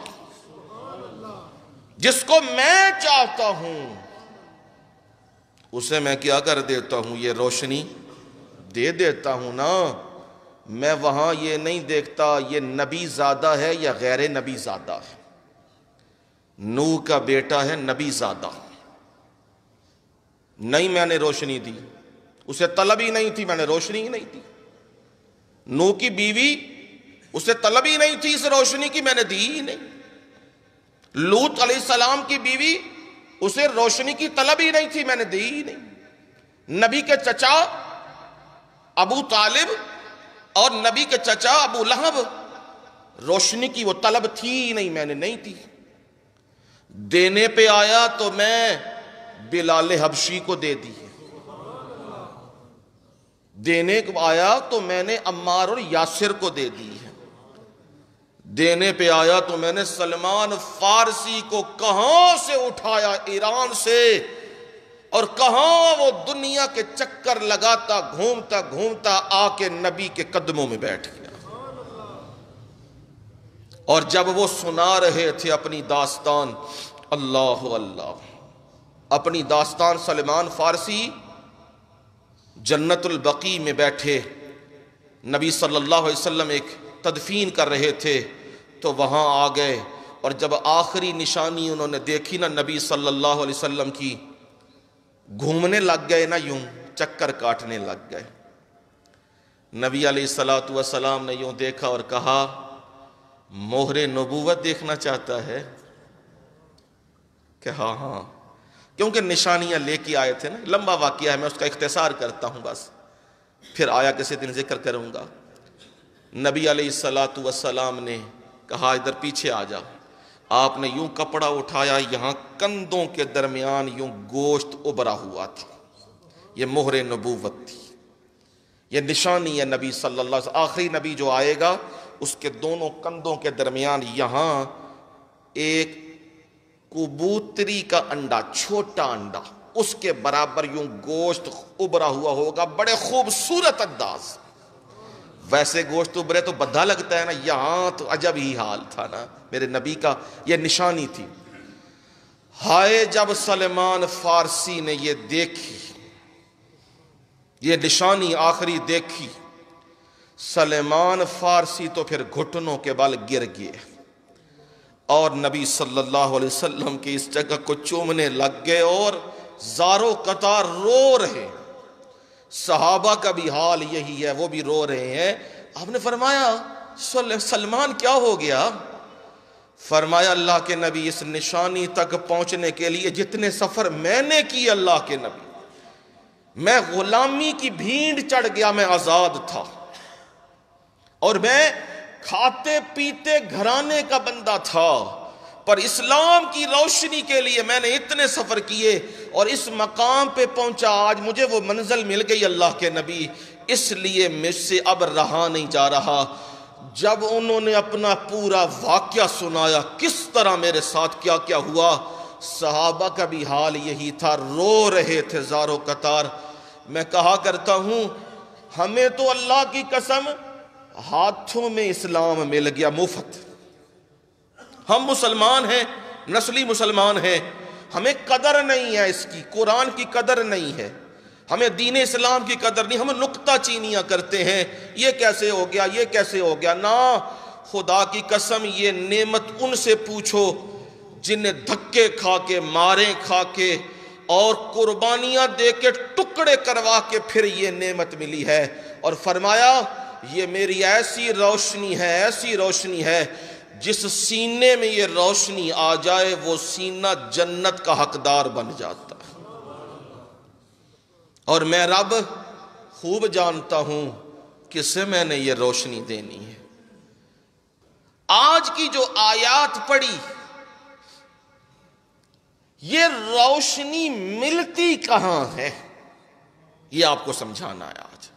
جس کو میں چاہتا ہوں اسے میں کیا کر دیتا ہوں، یہ روشنی دے دیتا ہوں نا۔ میں وہاں یہ نہیں دیکھتا یہ نبی زادہ ہے یا غیر نبی زادہ ہے، نوح کا بیٹا ہے نبی زادہ، نہیں میں نے روشنی دی، اسے طلب ہی نہیں تھی، میں نے روشنی ہی نہیں دی۔ نوح کی بیوی اسے طلب ہی نہیں تھی اس روشنی کی، میں نے دی ہی نہیں۔ لوط علیہ السلام کی بیوی اسے روشنی کی طلب ہی نہیں تھی، میں نے دی ہی نہیں۔ نبی کے چچا ابو طالب اور نبی کے چچا ابو لہب، روشنی کی وہ طلب تھی ہی نہیں، میں نے نہیں دی۔ دینے پہ آیا تو میں بلال حبشی کو دے دی، دینے کو آیا تو میں نے عمار اور یاسر کو دے دی ہے، دینے پہ آیا تو میں نے سلمان فارسی کو کہاں سے اٹھایا، ایران سے، اور کہاں وہ دنیا کے چکر لگاتا گھومتا گھومتا آ کے نبی کے قدموں میں بیٹھ گیا۔ اور جب وہ سنا رہے تھے اپنی داستان، اللہ اللہ، اپنی داستان سلمان فارسی جنت البقیع میں بیٹھے، نبی صلی اللہ علیہ وسلم ایک تدفین کر رہے تھے تو وہاں آ گئے، اور جب آخری نشانی انہوں نے دیکھی نا نبی صلی اللہ علیہ وسلم کی، گھومنے لگ گئے نا، یوں چکر کاٹنے لگ گئے۔ نبی علیہ الصلوۃ والسلام نے یوں دیکھا اور کہا مہر نبوت دیکھنا چاہتا ہے کہ ہاں ہاں، کیونکہ نشانیاں لے کے آئے تھے نا، لمبا واقعہ ہے، میں اس کا اختصار کرتا ہوں بس، پھر آیا کسی دن ذکر کروں گا۔ نبی علیہ الصلوۃ والسلام نے کہا ادھر پیچھے آ جا، آپ نے یوں کپڑا اٹھایا، یہاں کندھوں کے درمیان یوں گوشت ابھرا ہوا تھا، یہ مہر نبوت تھی، یہ نشانی ہے نبی صلی اللہ علیہ وسلم، آخری نبی جو آئے گا اس کے دونوں کندھوں کے درمیان یہاں ایک کبوتری کا انڈا، چھوٹا انڈا، اس کے برابر یوں گوشت ابھرا ہوا ہوگا، بڑے خوبصورت انداز۔ ویسے گوشت ابھرے تو بدھا لگتا ہے نا، یہاں تو عجب ہی حال تھا نا میرے نبی کا، یہ نشانی تھی۔ ہائے جب سلمان فارسی نے یہ دیکھی، یہ نشانی آخری دیکھی، سلمان فارسی تو پھر گھٹنوں کے بل گر گئے اور نبی صلی اللہ علیہ وسلم کی اس جگہ کو چومنے لگ گئے اور زاروں قطار رو رہے۔ صحابہ کا بھی حال یہی ہے، وہ بھی رو رہے ہیں۔ آپ نے فرمایا سلمان کیا ہو گیا؟ فرمایا اللہ کے نبی اس نشانی تک پہنچنے کے لیے جتنے سفر میں نے کی، اللہ کے نبی، میں غلامی کی بھینڈ چڑھ گیا، میں آزاد تھا، اور میں کھاتے پیتے گھرانے کا بندہ تھا، پر اسلام کی روشنی کے لیے میں نے اتنے سفر کیے اور اس مقام پہ پہنچا، آج مجھے وہ منزل مل گئی اللہ کے نبی، اس لیے مجھ سے اب رہا نہیں جا رہا۔ جب انہوں نے اپنا پورا واقعہ سنایا، کس طرح میرے ساتھ کیا کیا ہوا، صحابہ کا بھی حال یہی تھا، رو رہے تھے زاروں قطار۔ میں کہا کرتا ہوں ہمیں تو اللہ کی قسم ہاتھوں میں اسلام مل گیا مفت، ہم مسلمان ہیں، نسلی مسلمان ہیں، ہمیں قدر نہیں ہے اس کی، قرآن کی قدر نہیں ہے، ہمیں دین اسلام کی قدر نہیں، ہم نکتہ چینیاں کرتے ہیں، یہ کیسے ہو گیا، یہ کیسے ہو گیا۔ نہ، خدا کی قسم یہ نعمت ان سے پوچھو جن نے دھکے کھا کے، مارے کھا کے اور قربانیاں دے کے ٹکڑے کروا کے پھر یہ نعمت ملی ہے۔ اور فرمایا یہ میری ایسی روشنی ہے، ایسی روشنی ہے، جس سینے میں یہ روشنی آ جائے وہ سینہ جنت کا حقدار بن جاتا ہے۔ اور میں رب خوب جانتا ہوں کسے میں نے یہ روشنی دینی ہے۔ آج کی جو آیات پڑھی، یہ روشنی ملتی کہاں ہے یہ آپ کو سمجھانا ہے آج۔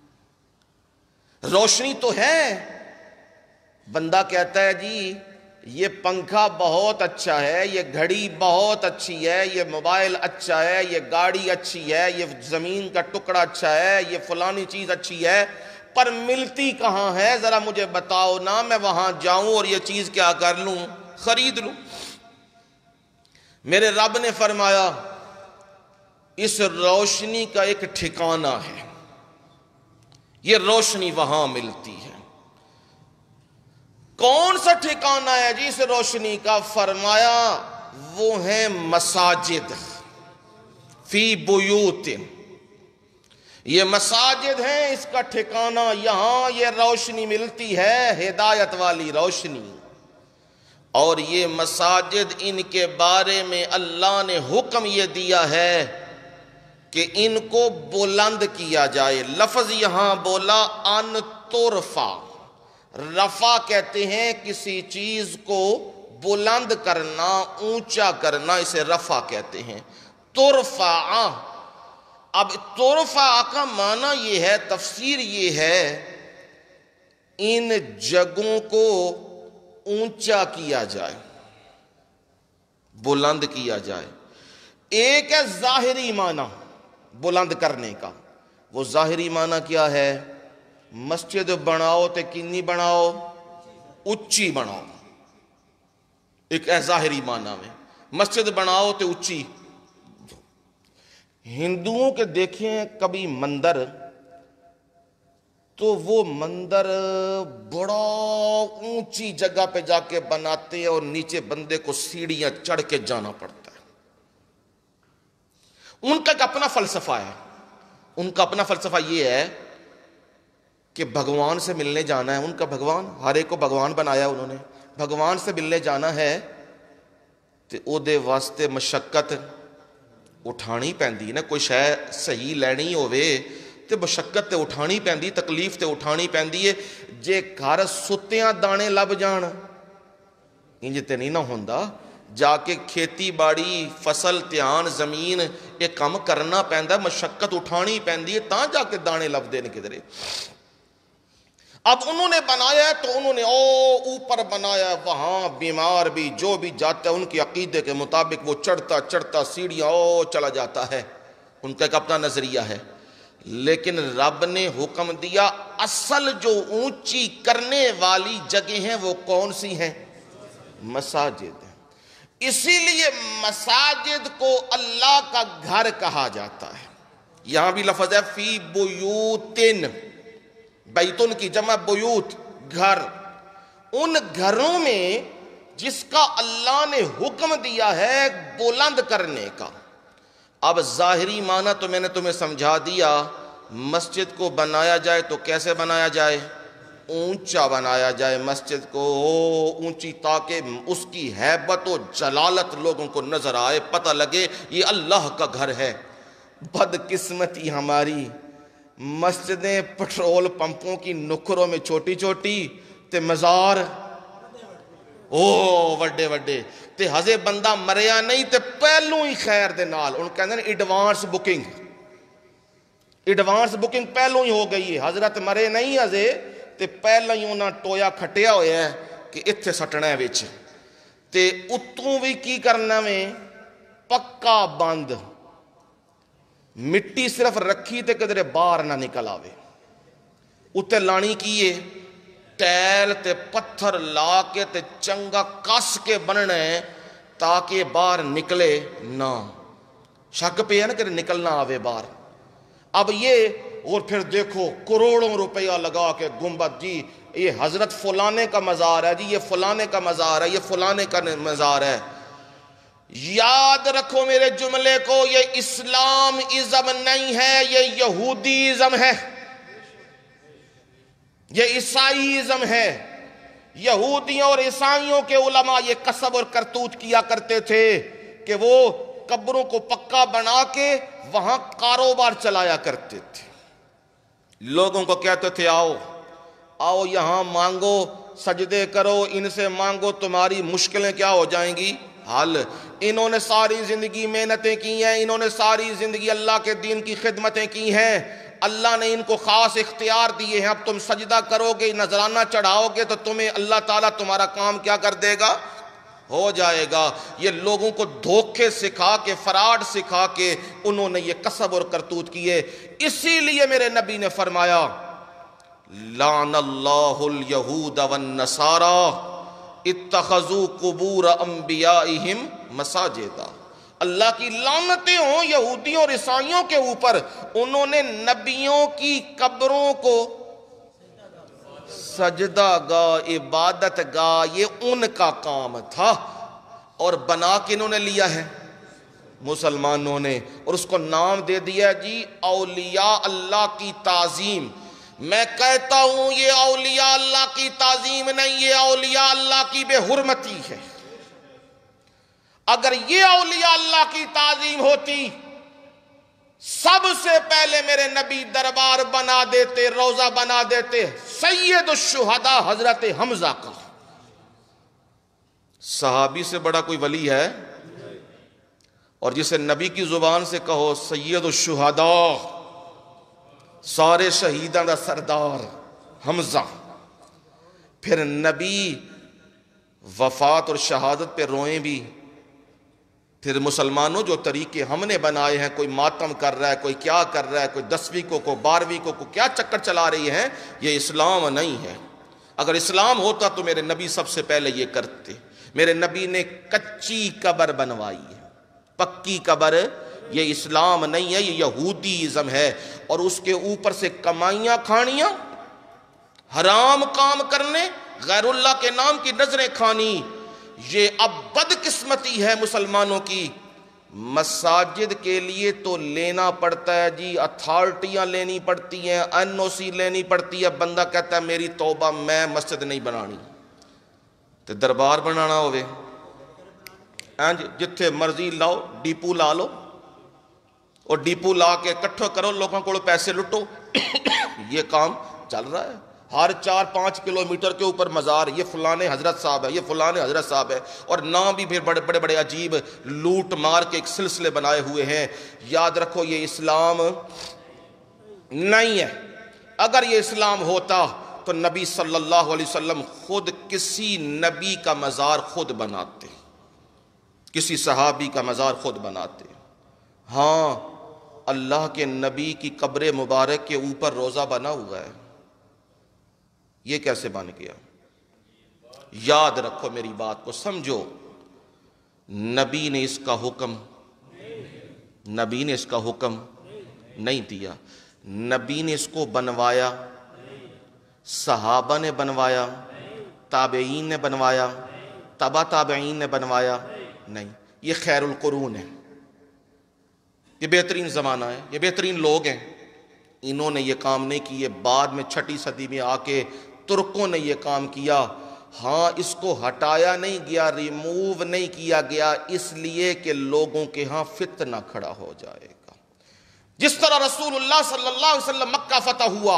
روشنی تو ہے، بندہ کہتا ہے جی یہ پنکھا بہت اچھا ہے، یہ گھڑی بہت اچھی ہے، یہ موبائل اچھا ہے، یہ گاڑی اچھی ہے، یہ زمین کا ٹکڑا اچھا ہے، یہ فلانی چیز اچھی ہے، پر ملتی کہاں ہے ذرا مجھے بتاؤ نا، میں وہاں جاؤں اور یہ چیز کیا کر لوں، خرید لوں۔ میرے رب نے فرمایا اس روشنی کا ایک ٹھکانہ ہے، یہ روشنی وہاں ملتی ہے۔ کون سا ٹھکانہ ہے جی اس روشنی کا؟ فرمایا وہ ہیں مساجد، فی بیوت، یہ مساجد ہیں، اس کا ٹھکانہ یہاں یہ روشنی ملتی ہے، ہدایت والی روشنی۔ اور یہ مساجد، ان کے بارے میں اللہ نے حکم یہ دیا ہے کہ ان کو بلند کیا جائے۔ لفظ یہاں بولا ان ترفع، رفع کہتے ہیں کسی چیز کو بلند کرنا، اونچا کرنا، اسے رفع کہتے ہیں۔ ترفع، اب ترفع کا معنی یہ ہے، تفسیر یہ ہے ان جگہوں کو اونچا کیا جائے، بلند کیا جائے۔ ایک ہے ظاہری معنی بلند کرنے کا، وہ ظاہری معنی کیا ہے؟ مسجد بناؤ تے کنی بناؤ، اچھی بناؤ، ایک ہے ظاہری معنی میں مسجد بناؤ تے اچھی۔ ہندوؤں کے دیکھیں کبھی مندر، تو وہ مندر بڑا اونچی جگہ پہ جا کے بناتے ہیں اور نیچے بندے کو سیڑھیاں چڑھ کے جانا پڑتا ہے۔ ان کا ایک اپنا فلسفہ ہے، ان کا اپنا فلسفہ یہ ہے کہ بھگوان سے ملنے جانا ہے، ان کا بھگوان، ہر ایک کو بھگوان بنایا انہوں نے، بھگوان سے ملنے جانا ہے تو او دے واسطے مشقت اٹھانی پیندی نا، کوئی شے صحیح لینی ہوئے تے مشقت تے اٹھانی پیندی، تکلیف تے اٹھانی پیندی ہے۔ جے گھر ستیاں دانے لب جان انج تے نہیں نہ ہوندا، جا کے کھیتی باڑی فصل تیان زمین یہ کم کرنا پیندا، مشقت اٹھانی پیندی ہے تاں جا کے دانے لب دین کدھرے۔ اب انہوں نے بنایا ہے تو انہوں نے او اوپر بنایا ہے، وہاں بیمار بھی جو بھی جاتا ہے ان کی عقیدے کے مطابق وہ چڑھتا چڑھتا سیڑھیاں او چلا جاتا ہے، ان کا ایک اپنا نظریہ ہے۔ لیکن رب نے حکم دیا اصل جو اونچی کرنے والی جگہ ہیں وہ کون سی ہیں؟ مساجد ہیں۔ اسی لیے مساجد کو اللہ کا گھر کہا جاتا ہے۔ یہاں بھی لفظ ہے فی بیوتن، بیتن کی جمع بیوت، گھر، ان گھروں میں جس کا اللہ نے حکم دیا ہے بلند کرنے کا۔ اب ظاہری معنی تو میں نے تمہیں سمجھا دیا، مسجد کو بنایا جائے تو کیسے بنایا جائے؟ اونچا بنایا جائے مسجد کو، اونچی تاکہ اس کی ہیبت و جلالت لوگوں کو نظر آئے، پتہ لگے یہ اللہ کا گھر ہے۔ بدقسمتی ہماری، مسجدیں پٹرول پمپوں کی نکروں میں چھوٹی چھوٹی تے مزار او وڈے وڈے، تے ہزے بندہ مریا نہیں تے پہلوں ہی خیر دے نال، ان کہندے ہیں ایڈوانس بکنگ، ایڈوانس بکنگ پہلوں ہی ہو گئی ہے، حضرت مرے نہیں ہزے تے پہلوں ہی انہاں ٹویا کھٹیا ہویا ہے کہ اتھے سٹنا ہے وچ، تے اتوں بھی کی کرنا میں پکا بند، مٹی صرف رکھی تے کدھرے باہر نہ نکل آوے، اتھے لانی کیے ٹیل تے پتھر لا کے تے چنگا کس کے بننا ہے تاکہ باہر نکلے نہ، شک پہ ہے نا کہ نکلنا آوے باہر۔ اب یہ اور پھر دیکھو کروڑوں روپیہ لگا کے گنبد، جی یہ حضرت فلانے کا مزار ہے، جی یہ فلانے کا مزار ہے، یہ فلانے کا مزار ہے۔ یاد رکھو میرے جملے کو، یہ اسلام ازم نہیں ہے، یہ یہودی ازم ہے، یہ عیسائی ازم ہے۔ یہودیوں اور عیسائیوں کے علماء یہ کسب اور کرتوت کیا کرتے تھے کہ وہ قبروں کو پکا بنا کے وہاں کاروبار چلایا کرتے تھے۔ لوگوں کو کہتے تھے آؤ آؤ یہاں مانگو، سجدے کرو، ان سے مانگو، تمہاری مشکلیں کیا ہو جائیں گی؟ حل۔ انہوں نے ساری زندگی محنتیں کی ہیں، انہوں نے ساری زندگی اللہ کے دین کی خدمتیں کی ہیں، اللہ نے ان کو خاص اختیار دیے ہیں۔ اب تم سجدہ کرو گے، نذرانہ چڑھاؤ گے تو تمہیں اللہ تعالیٰ تمہارا کام کیا کر دے گا؟ ہو جائے گا۔ یہ لوگوں کو دھوکے سکھا کے، فراڈ سکھا کے انہوں نے یہ کسب اور کرتوت کیے۔ اسی لیے میرے نبی نے فرمایا لعن اللہ الیہود والنصارى اتخذوا قبور انبیائہم مساجدا۔ اللہ کی لعنتیں ہوں یہودیوں اور عیسائیوں کے اوپر، انہوں نے نبیوں کی قبروں کو سجدہ گاہ، عبادت گاہ، یہ ان کا کام تھا، اور بنا کے انہوں نے لیا ہے مسلمانوں نے، اور اس کو نام دے دیا جی اولیاء اللہ کی تعظیم۔ میں کہتا ہوں یہ اولیاء اللہ کی تعظیم نہیں، یہ اولیاء اللہ کی بے حرمتی ہے۔ اگر یہ اولیاء اللہ کی تعظیم ہوتی، سب سے پہلے میرے نبی دربار بنا دیتے، روضہ بنا دیتے سید الشہداء حضرت حمزہ کا۔ صحابی سے بڑا کوئی ولی ہے؟ اور جسے نبی کی زبان سے کہو سید الشہداء، سارے شہیداں دا سردار حمزہ۔ پھر نبی وفات اور شہادت پہ روئیں بھی، پھر مسلمانوں جو طریقے ہم نے بنائے ہیں، کوئی ماتم کر رہا ہے، کوئی کیا کر رہا ہے، کوئی دسویں کو کو بارہویں کو کو کیا چکر چلا رہی ہیں، یہ اسلام نہیں ہے۔ اگر اسلام ہوتا تو میرے نبی سب سے پہلے یہ کرتے۔ میرے نبی نے کچی قبر بنوائی ہے، پکی قبر، یہ اسلام نہیں ہے، یہ یہودی ازم ہے۔ اور اس کے اوپر سے کمائیاں کھانیاں، حرام کام کرنے، غیر اللہ کے نام کی نظریں کھانی، یہ اب بدقسمتی ہے مسلمانوں کی۔ مساجد کے لیے تو لینا پڑتا ہے جی، اتھارٹیاں لینی پڑتی ہیں، این او سی لینی پڑتی ہے۔ بندہ کہتا ہے میری توبہ، میں مسجد نہیں بنانی، تو دربار بنانا ہوئے جتھے مرضی لاؤ، ڈیپو لا لو، اور ڈیپو لا کے اکٹھا کرو، لوگوں کو پیسے لٹو۔ یہ کام چل رہا ہے، ہر چار پانچ کلومیٹر کے اوپر مزار، یہ فلانے حضرت صاحب ہے، یہ فلانے حضرت صاحب ہے، اور نام بھی پھر بڑے بڑے بڑے عجیب لوٹ مار کے ایک سلسلے بنائے ہوئے ہیں۔ یاد رکھو یہ اسلام نہیں ہے۔ اگر یہ اسلام ہوتا تو نبی صلی اللہ علیہ وسلم خود کسی نبی کا مزار خود بناتے، کسی صحابی کا مزار خود بناتے۔ ہاں، اللہ کے نبی کی قبر مبارک کے اوپر روضہ بنا ہوا ہے، یہ کیسے بن گیا؟ یاد رکھو میری بات کو، سمجھو، نبی نے اس کا حکم نبی نے اس کا حکم نہیں دیا، نبی نے اس کو بنوایا، صحابہ نے بنوایا، تابعین نے بنوایا، تبع تابعین نے بنوایا نہیں۔ یہ خیر القرون ہے، یہ بہترین زمانہ ہے، یہ بہترین لوگ ہیں، انہوں نے یہ کام نہیں کیے۔ بعد میں چھٹی صدی میں آ کے ترکوں نے یہ کام کیا۔ ہاں، اس کو ہٹایا نہیں گیا، ریموو نہیں کیا گیا، اس لیے کہ لوگوں کے ہاں فتنہ کھڑا ہو جائے گا۔ جس طرح رسول اللہ صلی اللہ علیہ وسلم مکہ فتح ہوا،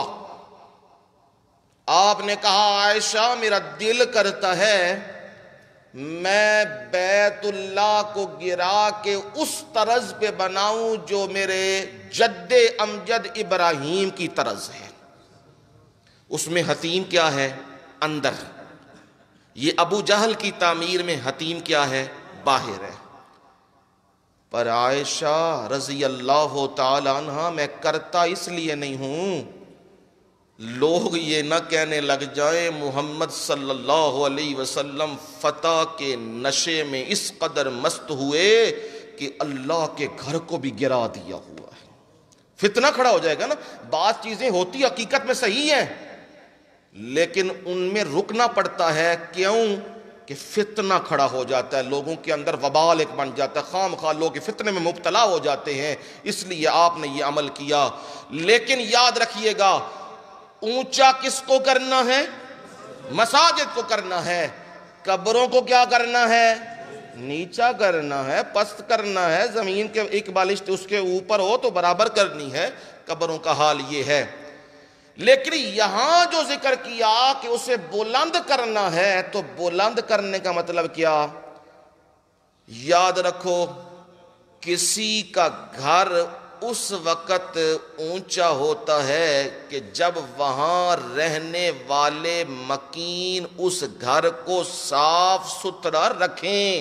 آپ نے کہا عائشہ میرا دل کرتا ہے میں بیت اللہ کو گرا کے اس طرز پہ بناؤں جو میرے جد امجد ابراہیم کی طرز ہے۔ اس میں حتیم کیا ہے؟ اندر۔ یہ ابو جہل کی تعمیر میں حتیم کیا ہے؟ باہر ہے۔ پر عائشہ رضی اللہ تعالی عنہ میں کرتا اس لیے نہیں ہوں لوگ یہ نہ کہنے لگ جائیں محمد صلی اللہ علیہ وسلم فتح کے نشے میں اس قدر مست ہوئے کہ اللہ کے گھر کو بھی گرا دیا ہوا ہے۔ فتنہ کھڑا ہو جائے گا نا. بعض چیزیں ہوتی حقیقت میں صحیح ہیں لیکن ان میں رکنا پڑتا ہے. کیوں کہ فتنہ کھڑا ہو جاتا ہے, لوگوں کے اندر وبال ایک بن جاتا ہے, خام خواہ لوگ فتنے میں مبتلا ہو جاتے ہیں. اس لیے آپ نے یہ عمل کیا. لیکن یاد رکھیے گا اونچا کس کو کرنا ہے؟ مساجد کو کرنا ہے. قبروں کو کیا کرنا ہے؟ نیچا کرنا ہے, پست کرنا ہے. زمین کے ایک بالشت اس کے اوپر ہو تو برابر کرنی ہے. قبروں کا حال یہ ہے. لیکن یہاں جو ذکر کیا کہ اسے بلند کرنا ہے, تو بلند کرنے کا مطلب کیا؟ یاد رکھو کسی کا گھر اس وقت اونچا ہوتا ہے کہ جب وہاں رہنے والے مکین اس گھر کو صاف ستھرا رکھیں.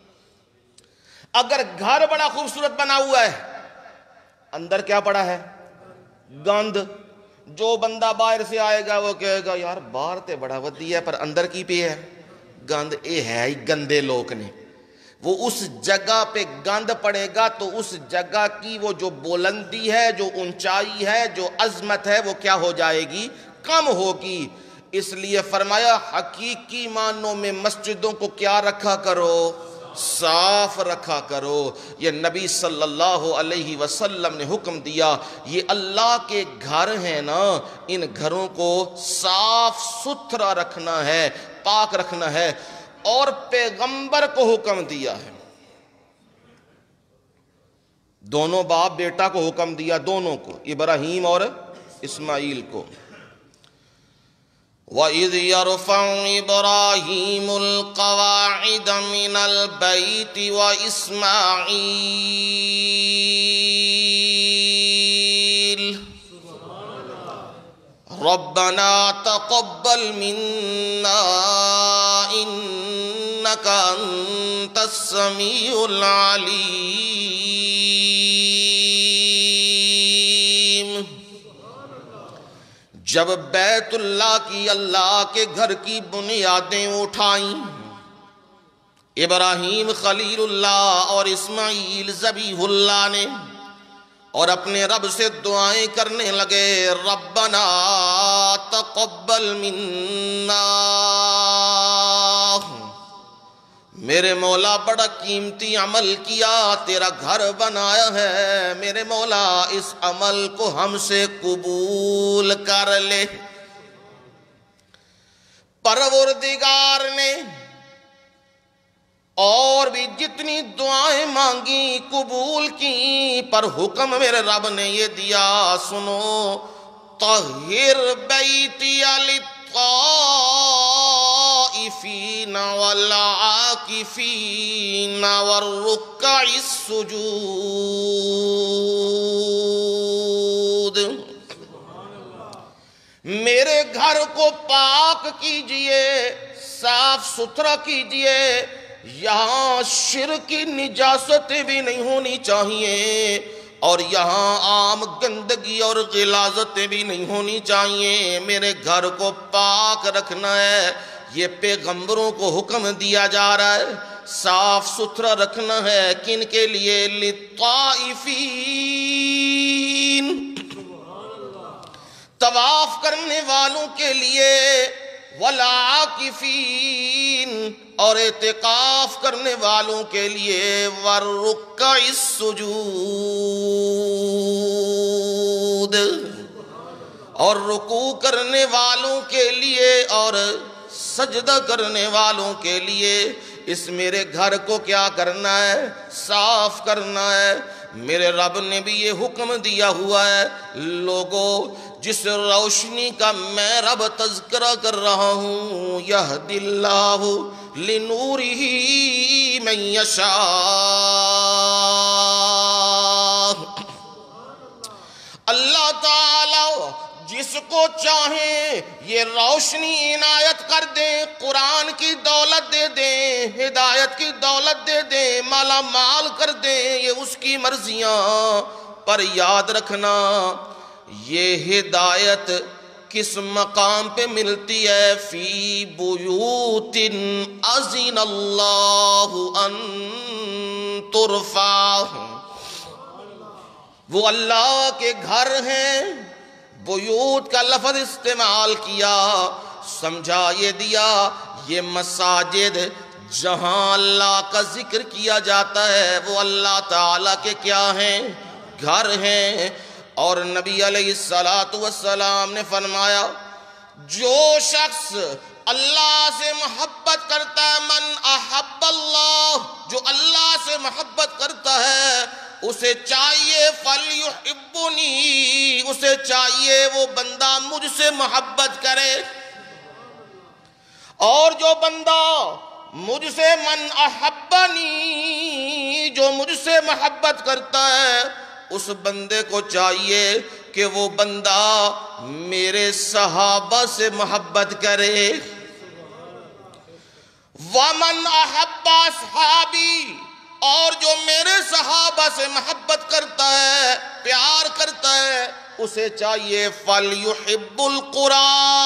اگر گھر بڑا خوبصورت بنا ہوا ہے, اندر کیا پڑا ہے؟ گند. جو بندہ باہر سے آئے گا وہ کہے گا یار باہر تے بڑا ودی ہے پر اندر کی پہ ہے گند. اے ہے ہی گندے لوگ نے. وہ اس جگہ پہ گند پڑے گا تو اس جگہ کی وہ جو بلندی ہے, جو اونچائی ہے, جو عظمت ہے, وہ کیا ہو جائے گی؟ کم ہوگی. اس لیے فرمایا حقیقی معنوں میں مسجدوں کو کیا رکھا کرو؟ صاف رکھا کرو. یہ نبی صلی اللہ علیہ وسلم نے حکم دیا. یہ اللہ کے گھر ہیں نا, ان گھروں کو صاف ستھرا رکھنا ہے, پاک رکھنا ہے. اور پیغمبر کو حکم دیا ہے, دونوں باپ بیٹا کو حکم دیا, دونوں کو, ابراہیم اور اسماعیل کو. وَإِذْ يَرْفَعُ إِبْرَاهِيمُ الْقَوَاعِدَ مِنَ الْبَيْتِ وَإِسْمَاعِيلُ رَبَّنَا تَقَبَّلْ مِنَّا إِنَّكَ أَنْتَ السَّمِيعُ الْعَلِيمُ. جب بیت اللہ کی, اللہ کے گھر کی بنیادیں اٹھائیں, ابراہیم خلیل اللہ اور اسماعیل ذبیح اللہ نے, اور اپنے رب سے دعائیں کرنے لگے, ربنا تقبل منا, میرے مولا بڑا قیمتی عمل کیا, تیرا گھر بنایا ہے, میرے مولا اس عمل کو ہم سے قبول کر لے. پروردگار نے اور بھی جتنی دعائیں مانگی قبول کی, پر حکم میرے رب نے یہ دیا, سنو, طہر بیتی للطائفین والعاکفین والرکع السجود. میرے گھر کو پاک کیجئے, صاف ستھرا کیجئے, یہاں شرک کی نجاستیں بھی نہیں ہونی چاہیے, اور یہاں عام گندگی اور غلاظتیں بھی نہیں ہونی چاہیے. میرے گھر کو پاک رکھنا ہے. یہ پیغمبروں کو حکم دیا جا رہا ہے, صاف ستھرا رکھنا ہے. کن کے لیے؟ للطائفین, طواف کرنے والوں کے لیے, والعاکفین, اور اعتکاف کرنے والوں کے لیے, والرکع السجود, اور رکوع کرنے والوں کے لیے اور سجدہ کرنے والوں کے لیے. اس میرے گھر کو کیا کرنا ہے؟ صاف کرنا ہے. میرے رب نے بھی یہ حکم دیا ہوا ہے. لوگو, جس روشنی کا میں رب تذکرہ کر رہا ہوں, یہدی اللہ لنورہ من یشاء, اللہ تعالی جس کو چاہیں یہ روشنی عنایت کر دیں, قرآن کی دولت دے دیں, ہدایت کی دولت دے دیں, مالا مال کر دیں, یہ اس کی مرضیاں. پر یاد رکھنا یہ ہدایت کس مقام پہ ملتی ہے؟ فی بیوت اذن اللہ ان ترفع, وہ اللہ کے گھر ہیں، بیوت کا لفظ استعمال کیا، سمجھا یہ دیا یہ مساجد جہاں اللہ کا ذکر کیا جاتا ہے وہ اللہ تعالیٰ کے کیا ہیں؟ گھر ہیں۔ اور نبی علیہ السلام نے فرمایا جو شخص اللہ سے محبت کرتا ہے، من احب اللہ، جو اللہ سے محبت کرتا ہے اسے چاہیے فلیحبنی، اسے چاہیے وہ بندہ مجھ سے محبت کرے، اور جو بندہ مجھ سے من احبنی، جو مجھ سے محبت کرتا ہے اس بندے کو چاہیے کہ وہ بندہ میرے صحابہ سے محبت کرے۔ وَمَنْ أَحَبَّ أَصْحَابِي، اور جو میرے صحابہ سے محبت کرتا ہے، پیار کرتا ہے، اسے چاہیے فَلْيُحِبُّ الْقُرْآنَ،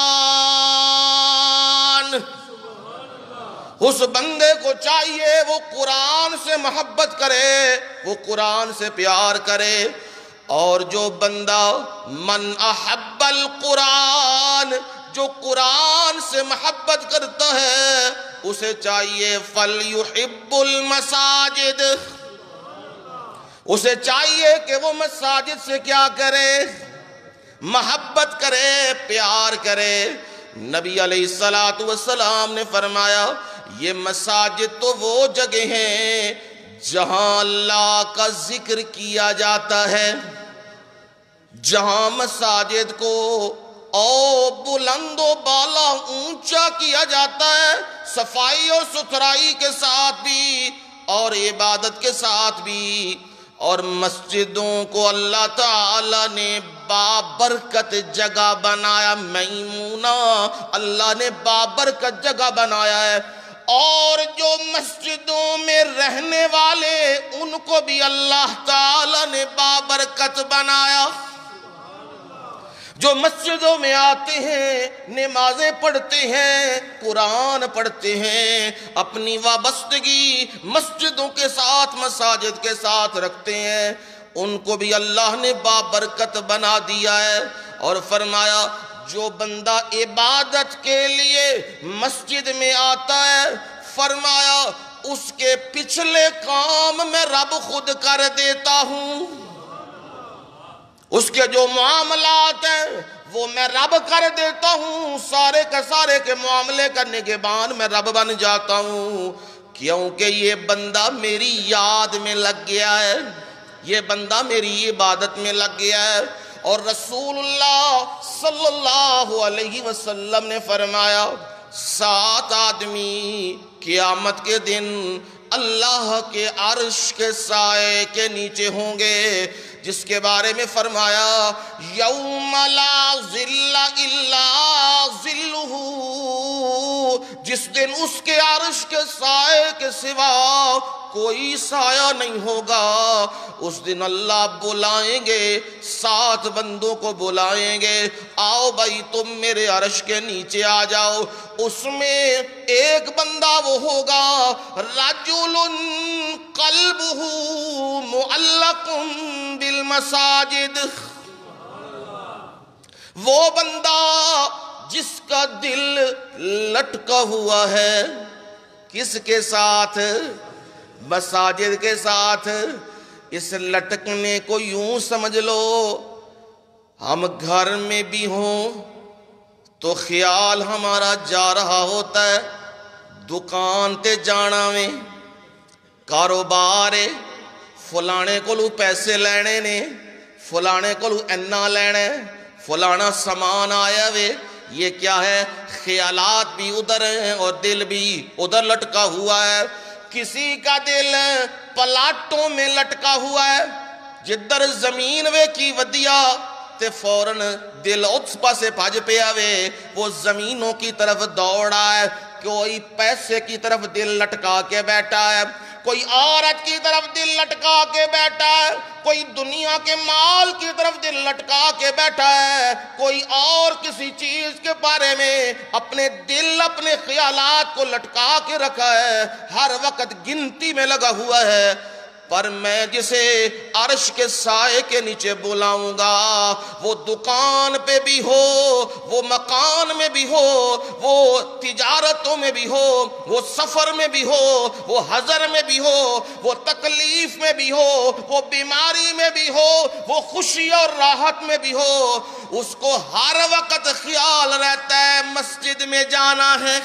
اس بندے کو چاہیے وہ قرآن سے محبت کرے، وہ قرآن سے پیار کرے۔ اور جو بندہ من احب القرآن، جو قرآن سے محبت کرتا ہے اسے چاہیے فلیحب المساجد، اسے چاہیے کہ وہ مساجد سے کیا کرے؟ محبت کرے، پیار کرے۔ نبی علیہ السلام نے فرمایا یہ مساجد تو وہ جگہ ہیں جہاں اللہ کا ذکر کیا جاتا ہے، جہاں مساجد کو او بلند و بالا اونچا کیا جاتا ہے، صفائی اور ستھرائی کے ساتھ بھی اور عبادت کے ساتھ بھی۔ اور مسجدوں کو اللہ تعالیٰ نے بابرکت جگہ بنایا، میمونہ، اللہ نے بابرکت جگہ بنایا ہے۔ اور جو مسجدوں میں رہنے والے ان کو بھی اللہ تعالیٰ نے بابرکت بنایا۔ جو مسجدوں میں آتے ہیں، نمازیں پڑھتے ہیں، قرآن پڑھتے ہیں، اپنی وابستگی مسجدوں کے ساتھ، مساجد کے ساتھ رکھتے ہیں، ان کو بھی اللہ نے بابرکت بنا دیا ہے۔ اور فرمایا جو بندہ عبادت کے لیے مسجد میں آتا ہے، فرمایا اس کے پچھلے کام میں رب خود کر دیتا ہوں، اس کے جو معاملات ہیں وہ میں رب کر دیتا ہوں، سارے کا سارے کے معاملے کا نگہبان میں رب بن جاتا ہوں، کیونکہ یہ بندہ میری یاد میں لگ گیا ہے، یہ بندہ میری عبادت میں لگ گیا ہے۔ اور رسول اللہ صلی اللہ علیہ وسلم نے فرمایا سات آدمی قیامت کے دن اللہ کے عرش کے سائے کے نیچے ہوں گے، جس کے بارے میں فرمایا یوم لا ظل الا ظلہ، جس دن اس کے عرش کے سائے کے سوا کوئی سایہ نہیں ہوگا۔ اس دن اللہ بلائیں گے، سات بندوں کو بلائیں گے، آؤ بھائی تم میرے عرش کے نیچے آ جاؤ۔ اس میں ایک بندہ وہ ہوگا رجل قلبہ معلق بالمساجد، وہ بندہ جس کا دل لٹکا ہوا ہے کس کے ساتھ؟ مساجد کے ساتھ۔ اس لٹکنے کو یوں سمجھ لو ہم گھر میں بھی ہوں تو خیال ہمارا جا رہا ہوتا ہے دکان تے جانا میں، کاروبار ہے، فلانے کو لو پیسے لینے نے، فلانے کو لو اینا لینے، فلانا سامان آیا وے، یہ کیا ہے؟ خیالات بھی ادھر ہیں اور دل بھی ادھر لٹکا ہوا ہے۔ کسی کا دل پلاٹوں میں لٹکا ہوا ہے، جدھر زمین وے کی ودیا تے فوراً دل اس پاسے بھج پیا وے، وہ زمینوں کی طرف دوڑا ہے، کوئی پیسے کی طرف دل لٹکا کے بیٹھا ہے، کوئی عورت کی طرف دل لٹکا کے بیٹھا ہے، کوئی دنیا کے مال کی طرف دل لٹکا کے بیٹھا ہے، کوئی اور کسی چیز کے بارے میں اپنے دل اپنے خیالات کو لٹکا کے رکھا ہے، ہر وقت گنتی میں لگا ہوا ہے۔ پر میں جسے عرش کے سائے کے نیچے بلاؤں گا، وہ دکان پہ بھی ہو، وہ مکان میں بھی ہو، وہ تجارتوں میں بھی ہو، وہ سفر میں بھی ہو، وہ حضر میں بھی ہو، وہ تکلیف میں بھی ہو، وہ بیماری میں بھی ہو، وہ خوشی اور راحت میں بھی ہو، اس کو ہر وقت خیال رہتا ہے مسجد میں جانا ہے۔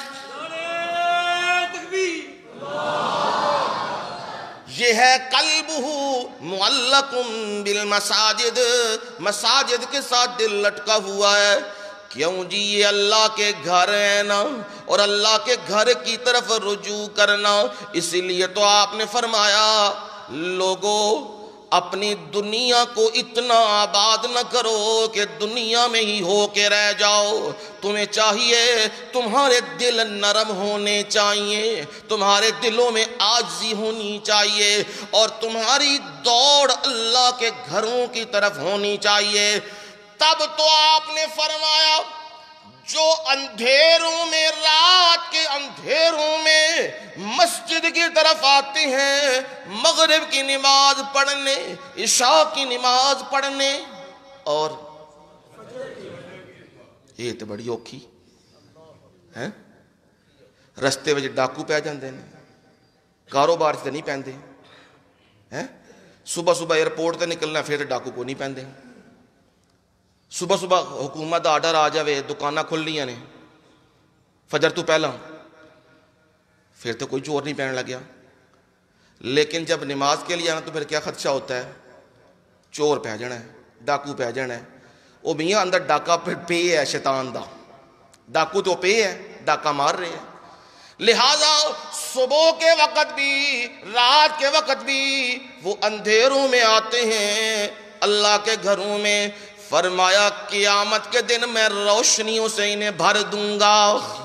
یہ ہے قلبہ معلق بالمساجد، مساجد کے ساتھ دل لٹکا ہوا ہے۔ کیوں جی؟ یہ اللہ کے گھر ہے نا، اور اللہ کے گھر کی طرف رجوع کرنا، اسی لیے تو آپ نے فرمایا لوگو اپنی دنیا کو اتنا آباد نہ کرو کہ دنیا میں ہی ہو کے رہ جاؤ، تمہیں چاہیے تمہارے دل نرم ہونے چاہیے، تمہارے دلوں میں عاجزی ہونی چاہیے، اور تمہاری دوڑ اللہ کے گھروں کی طرف ہونی چاہیے۔ تب تو آپ نے فرمایا جو اندھیروں میں، رات کے اندھیروں میں مسجد کی طرف آتے ہیں مغرب کی نماز پڑھنے، عشاء کی نماز پڑھنے، اور یہ تو بڑی اوکھی ہے، رستے میں ڈاکو پہ جاندے ہیں، کاروبار سے نہیں پہنتے ہیں، صبح صبح ایئرپورٹ تے نکلنا پھر ڈاکو کو نہیں پہنتے، صبح صبح حکومت دا آرڈر آ جاوے دکانہ کھل لیاں نے فجر تو پہلا، پھر تو کوئی چور نہیں پہن لگیا، لیکن جب نماز کے لیے آنا تو پھر کیا خدشہ ہوتا ہے؟ چور پہ جانا ہے، ڈاکو پہ جانا ہے۔ وہ میاں اندر ڈاکا پے ہے شیطان دا، ڈاکو تو پے ہے، ڈاکا مار رہے ہیں۔ لہذا صبح کے وقت بھی رات کے وقت بھی وہ اندھیروں میں آتے ہیں اللہ کے گھروں میں۔ فرمایا قیامت کے دن میں روشنیوں سے انہیں بھر دوں گا،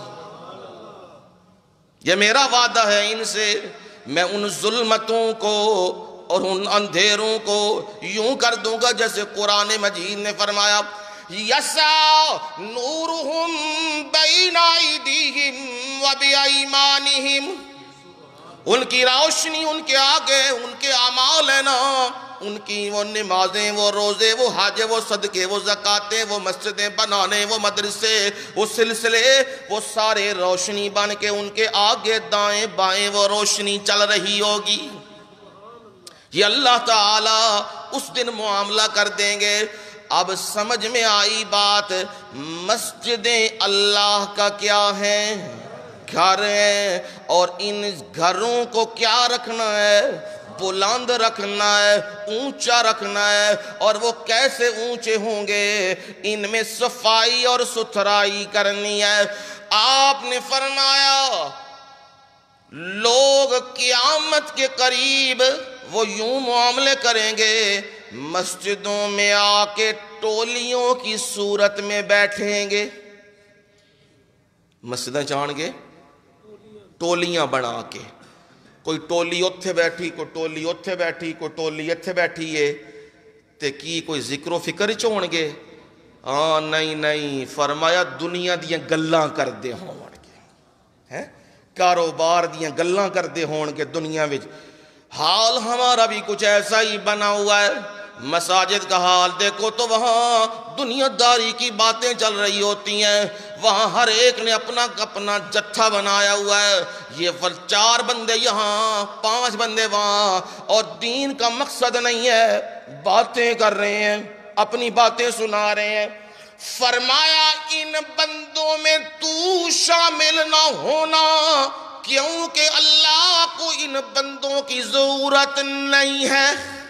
یہ میرا وعدہ ہے ان سے، میں ان ظلمتوں کو اور ان اندھیروں کو یوں کر دوں گا جیسے قرآن مجید نے فرمایا یسعی نورہم بین ایدیہم و بایمانہم، ان کی روشنی ان کے آگے ان کے اعمال ہیں نا، ان کی وہ نمازیں، وہ روزے، وہ حج، وہ صدقے، وہ زکاتیں، وہ مسجدیں بنانے، وہ مدرسے، وہ سلسلے، وہ سارے روشنی بن کے ان کے آگے دائیں بائیں وہ روشنی چل رہی ہوگی۔ یہ اللہ تعالیٰ اس دن معاملہ کر دیں گے۔ اب سمجھ میں آئی بات، مسجدیں اللہ کا کیا ہیں؟ گھر ہیں، اور ان گھروں کو کیا رکھنا ہے؟ بلند رکھنا ہے، اونچا رکھنا ہے۔ اور وہ کیسے اونچے ہوں گے؟ ان میں صفائی اور ستھرائی کرنی ہے۔ آپ نے فرمایا لوگ قیامت کے قریب وہ یوں معاملے کریں گے، مسجدوں میں آ کے ٹولیوں کی صورت میں بیٹھیں گے، مسجدیں چاہن گے ٹولیاں بنا کے، کوئی ٹولی اتھے بیٹھی، کوئی ٹولی اتھے بیٹھی، کوئی ٹولی اتھے بیٹھی ہے، تے کی کوئی ذکر و فکر چون گے؟ ہاں نہیں نہیں، فرمایا دنیا دیاں گلاں کر دے ہون گے، ہیں کاروبار دیاں گلاں کر دے ہون گے دنیا وچ۔ حال ہمارا بھی کچھ ایسا ہی بنا ہوا ہے، مساجد کا حال دیکھو تو وہاں دنیا داری کی باتیں چل رہی ہوتی ہیں، وہاں ہر ایک نے اپنا اپنا جتھا بنایا ہوا ہے، یہ چار بندے یہاں پانچ بندے وہاں، اور دین کا مقصد نہیں ہے، باتیں کر رہے ہیں، اپنی باتیں سنا رہے ہیں۔ فرمایا ان بندوں میں تو شامل نہ ہونا، کیونکہ اللہ کو ان بندوں کی ضرورت نہیں ہے۔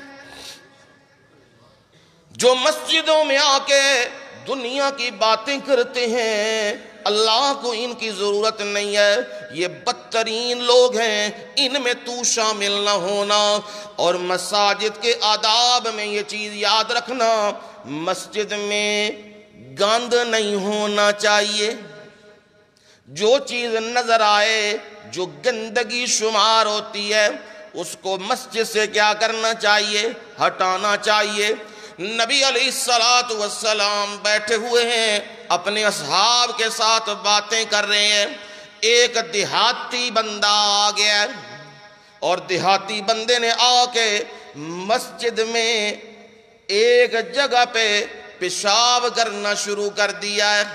جو مسجدوں میں آ کے دنیا کی باتیں کرتے ہیں اللہ کو ان کی ضرورت نہیں ہے، یہ بدترین لوگ ہیں، ان میں تو شامل نہ ہونا۔ اور مساجد کے آداب میں یہ چیز یاد رکھنا، مسجد میں گند نہیں ہونا چاہیے، جو چیز نظر آئے جو گندگی شمار ہوتی ہے اس کو مسجد سے کیا کرنا چاہیے؟ ہٹانا چاہیے۔ نبی علیہ السلام بیٹھے ہوئے ہیں، اپنے اصحاب کے ساتھ باتیں کر رہے ہیں، ایک دیہاتی بندہ آ گیا اور دیہاتی بندے نے آ کے مسجد میں ایک جگہ پہ پیشاب کرنا شروع کر دیا ہے.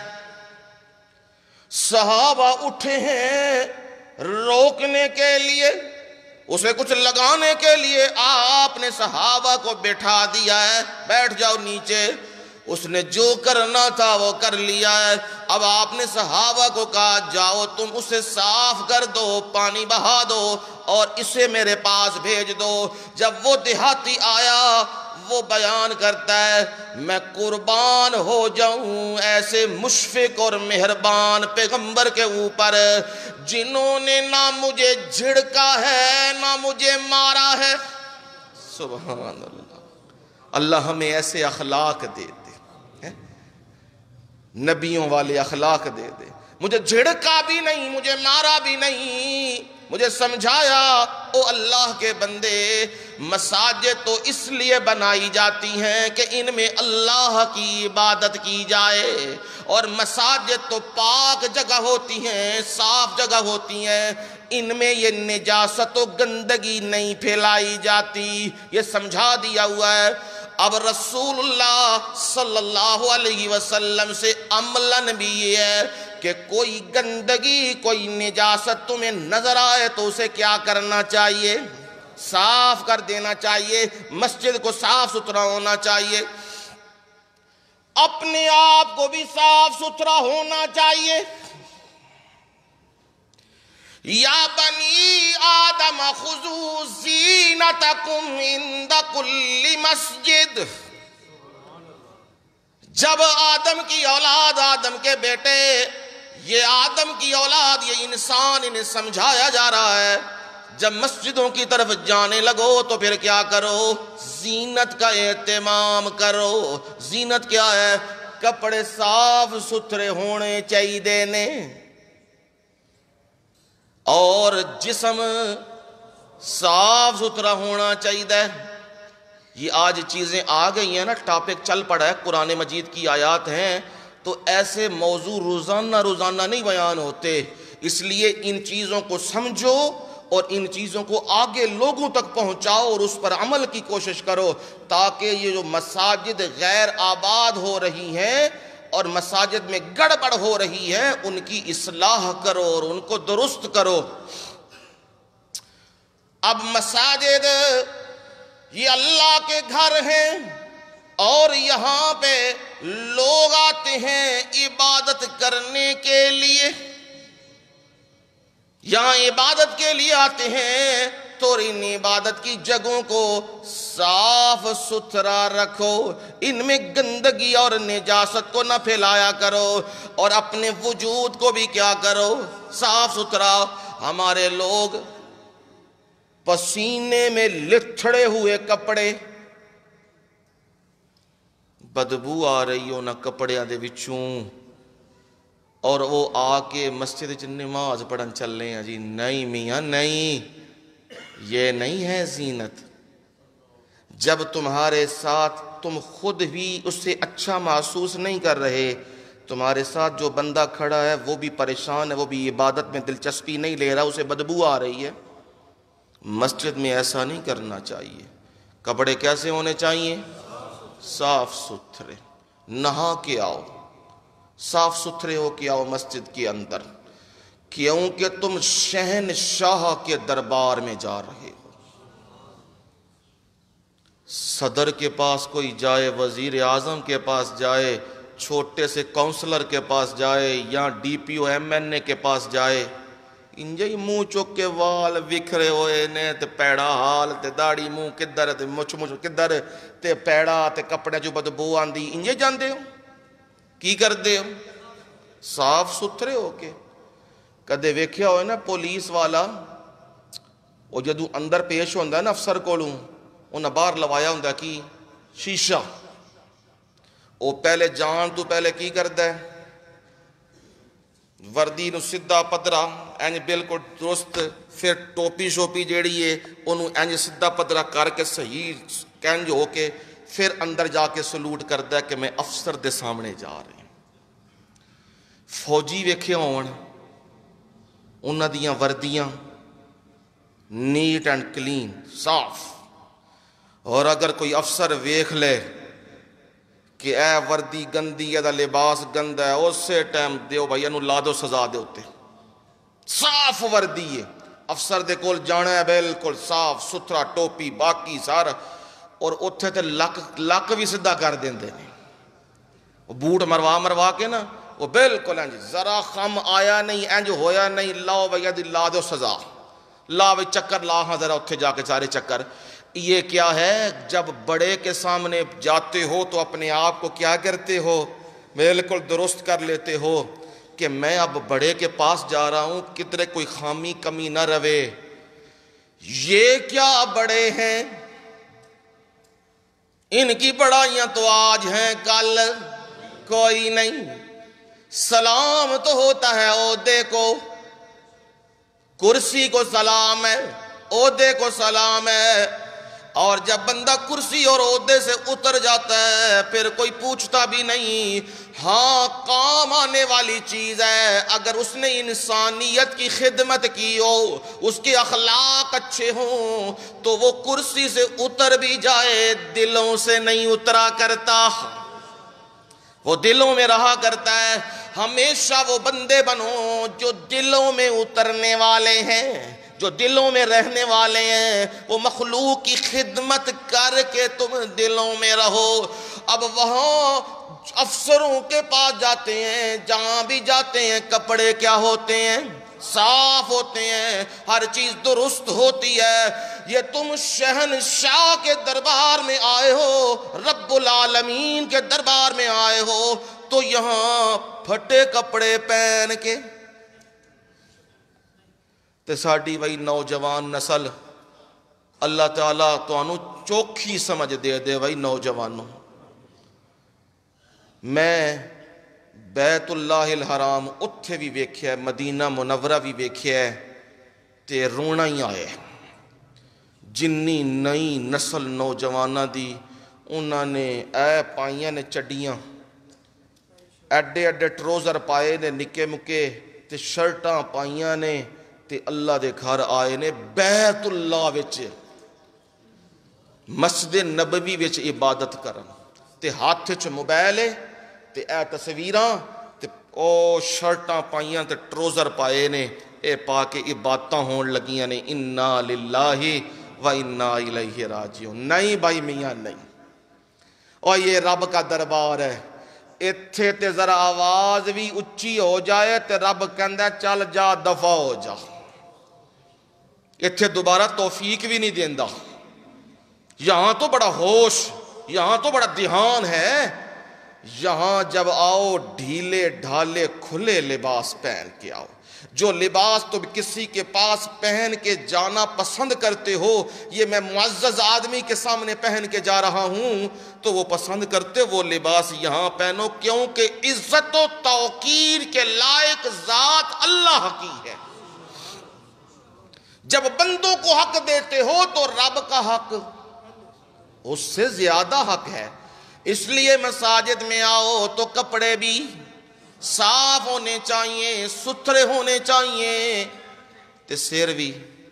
صحابہ اٹھے ہیں روکنے کے لیے, اسے کچھ لگانے کے لیے. آپ نے صحابہ کو بٹھا دیا ہے, بیٹھ جاؤ نیچے. اس نے جو کرنا تھا وہ کر لیا ہے. اب آپ نے صحابہ کو کہا جاؤ تم اسے صاف کر دو, پانی بہا دو اور اسے میرے پاس بھیج دو. جب وہ دیہاتی آیا وہ بیان کرتا ہے میں قربان ہو جاؤں ایسے مشفق اور مہربان پیغمبر کے اوپر جنہوں نے نہ مجھے جھڑکا ہے نہ مجھے مارا ہے. سبحان اللہ. اللہ ہمیں ایسے اخلاق دے دے, نبیوں والے اخلاق دے دے. مجھے جھڑکا بھی نہیں, مجھے مارا بھی نہیں, مجھے سمجھایا او اللہ کے بندے مساجد تو اس لیے بنائی جاتی ہیں کہ ان میں اللہ کی عبادت کی جائے, اور مساجد تو پاک جگہ ہوتی ہیں, صاف جگہ ہوتی ہیں, ان میں یہ نجاست و گندگی نہیں پھیلائی جاتی. یہ سمجھا دیا ہوا ہے. اب رسول اللہ صلی اللہ علیہ وسلم سے عملاً بھی یہ ہے کہ کوئی گندگی کوئی نجاست تمہیں نظر آئے تو اسے کیا کرنا چاہیے؟ صاف کر دینا چاہیے. مسجد کو صاف ستھرا ہونا چاہیے, اپنے آپ کو بھی صاف ستھرا ہونا چاہیے. یا بنی آدم خذوا زینتکم عند کل مسجد. جب آدم کی اولاد, آدم کے بیٹے, یہ آدم کی اولاد, یہ انسان, انہیں سمجھایا جا رہا ہے جب مسجدوں کی طرف جانے لگو تو پھر کیا کرو؟ زینت کا اہتمام کرو. زینت کیا ہے؟ کپڑے صاف ستھرے ہونے چاہیے دینے, اور جسم صاف ستھرا ہونا چاہیے. یہ آج چیزیں آ گئی ہیں نا, ٹاپک چل پڑا ہے, قرآن مجید کی آیات ہیں, تو ایسے موضوع روزانہ روزانہ نہیں بیان ہوتے. اس لیے ان چیزوں کو سمجھو اور ان چیزوں کو آگے لوگوں تک پہنچاؤ اور اس پر عمل کی کوشش کرو, تاکہ یہ جو مساجد غیر آباد ہو رہی ہیں اور مساجد میں گڑبڑ ہو رہی ہے ان کی اصلاح کرو اور ان کو درست کرو. اب مساجد یہ اللہ کے گھر ہیں اور یہاں پہ لوگ آتے ہیں عبادت کرنے کے لیے, یہاں عبادت کے لیے آتے ہیں, تو ان عبادت کی جگہوں کو صاف ستھرا رکھو, ان میں گندگی اور نجاست کو نہ پھیلایا کرو, اور اپنے وجود کو بھی کیا کرو؟ صاف ستھرا. ہمارے لوگ پسینے میں لتھڑے ہوئے کپڑے, بدبو آ رہی ہو نہ کپڑیاں دے وچوں, اور وہ آ کے مسجد چ نماز پڑھن چل رہے ہیں. جی نہیں میاں نہیں, یہ نہیں ہے زینت. جب تمہارے ساتھ تم خود بھی اس سے اچھا محسوس نہیں کر رہے, تمہارے ساتھ جو بندہ کھڑا ہے وہ بھی پریشان ہے, وہ بھی عبادت میں دلچسپی نہیں لے رہا, اسے بدبو آ رہی ہے. مسجد میں ایسا نہیں کرنا چاہیے. کپڑے کیسے ہونے چاہیے؟ صاف ستھرے. نہا کے آؤ, صاف ستھرے ہو کے آؤ مسجد کے اندر, کیونکہ تم شہنشاہ کے دربار میں جا رہے ہو. صدر کے پاس کوئی جائے, وزیر اعظم کے پاس جائے, چھوٹے سے کونسلر کے پاس جائے, یا D P O M N A کے پاس جائے, انجے منہ چک کے وال وکھرے ہوئے نے, تے پیڑا حال, تے داڑھی منہ کدھر, تے مچھ مچھ کدھر, تے پیڑا, تے کپڑے جو بدبو آندی, انجے جاندے ہو کی کردے ہو؟ صاف ستھرے ہو کے. کدے ویکھیا ہوئے نا پولیس والا, وہ جدو اندر پیش ہوندا ہے نا افسر کولوں, انہاں باہر لوایا ہوندا کی شیشہ, وہ پہلے جان تو پہلے کی کردا ہے؟ وردی نو سدھا پدرا اینج بالکل درست, پھر ٹوپی شوپی جیڑی ہے انہوں اینج سدھا پدرا کر کے صحیح کینج ہو کے پھر اندر جا کے سلوٹ کردا ہے کہ میں افسر دے سامنے جا رہے ہیں. فوجی ویکھے ہون انہاں دیاں وردیاں, نیٹ اینڈ کلین، صاف۔ اور اگر کوئی افسر ویکھ لے کہ اے وردی گندی ہے، دا لباس گندا ہے، اسی ٹائم دیو بھائی انہوں لا دو سزا دے ہوتے، صاف وردی ہے، افسر دے کول جانا ہے بالکل صاف ستھرا، ٹوپی باقی سارا، اور اتھے تے لک لک بھی سدھا کر دیندے نے، وہ بوٹ مروا مروا کے نا، وہ بالکل انج ذرا خم آیا نہیں، انج ہویا نہیں، لاؤ بھیا دی لا دو سزا، لا بھائی چکر لا ہاں ذرا اتھے جا کے سارے چکر۔ یہ کیا ہے؟ جب بڑے کے سامنے جاتے ہو تو اپنے آپ کو کیا کرتے ہو؟ بالکل درست کر لیتے ہو کہ میں اب بڑے کے پاس جا رہا ہوں، کدھر کوئی خامی کمی نہ روے۔ یہ کیا بڑے ہیں، ان کی بڑائیاں تو آج ہیں، کل کوئی نہیں۔ سلام تو ہوتا ہے عہدے کو، کرسی کو سلام ہے، عہدے کو سلام ہے، اور جب بندہ کرسی اور عہدے سے اتر جاتا ہے پھر کوئی پوچھتا بھی نہیں۔ ہاں کام آنے والی چیز ہے، اگر اس نے انسانیت کی خدمت کی ہو، اس کے اخلاق اچھے ہوں، تو وہ کرسی سے اتر بھی جائے دلوں سے نہیں اترا کرتا، وہ دلوں میں رہا کرتا ہے۔ ہمیشہ وہ بندے بنو جو دلوں میں اترنے والے ہیں، جو دلوں میں رہنے والے ہیں، وہ مخلوق کی خدمت کر کے تم دلوں میں رہو۔ اب وہاں افسروں کے پاس جاتے ہیں، جہاں بھی جاتے ہیں کپڑے کیا ہوتے ہیں؟ صاف ہوتے ہیں، ہر چیز درست ہوتی ہے۔ یہ تم شہنشاہ کے دربار میں آئے ہو، رب العالمین کے دربار میں آئے ہو، تو یہاں پھٹے کپڑے پہن کے تے ساڑی وہی نوجوان نسل اللہ تعالیٰ تو انہوں چوکھی سمجھ دے دے وہی نوجوانوں۔ میں بیت اللہ الحرام اتھے بھی ویکھیا ہے، مدینہ منورہ بھی ویکھیا ہے، تے رونا ہی آئے۔ جنی نئی نسل نوجوانہ دی انہوں نے اے پائیاں نے چڈیاں، ایڈے ایڈے ٹروزر پائے نے نکے مکے، تے شرٹاں پائیاں نے، تے اللہ دے گھر آئے نے بیت اللہ وچ مسجد نبوی وچ عبادت کرن، تے ہاتھ وچ موبائل ہے، تے اے تصویراں، تے او شرٹاں پائیاں تے ٹروزر پائے نے، اے پا کے عبادتاں ہون لگیاں نے۔ انا للہ و انا الیہ راجعون۔ نہیں بھائی میاں نہیں، اور یہ رب کا دربار ہے، اتھے تے ذرا آواز بھی اچھی ہو جائے تے رب کہندا چل جا دفع ہو جا، اتھے دوبارہ توفیق بھی نہیں دیندا۔ یہاں تو بڑا ہوش، یہاں تو بڑا دھیان ہے، یہاں جب آؤ ڈھیلے ڈھالے کھلے لباس پہن کے آؤ۔ جو لباس تم کسی کے پاس پہن کے جانا پسند کرتے ہو، یہ میں معزز آدمی کے سامنے پہن کے جا رہا ہوں تو وہ پسند کرتے وہ لباس یہاں پہنو، کیونکہ عزت و توقیر کے لائق ذات اللہ کی ہے۔ جب بندوں کو حق دیتے ہو تو رب کا حق اس سے زیادہ حق ہے۔ اس لیے مساجد میں آؤ تو کپڑے بھی صاف ہونے چاہیے، ستھرے ہونے چاہیے، تے سر بھی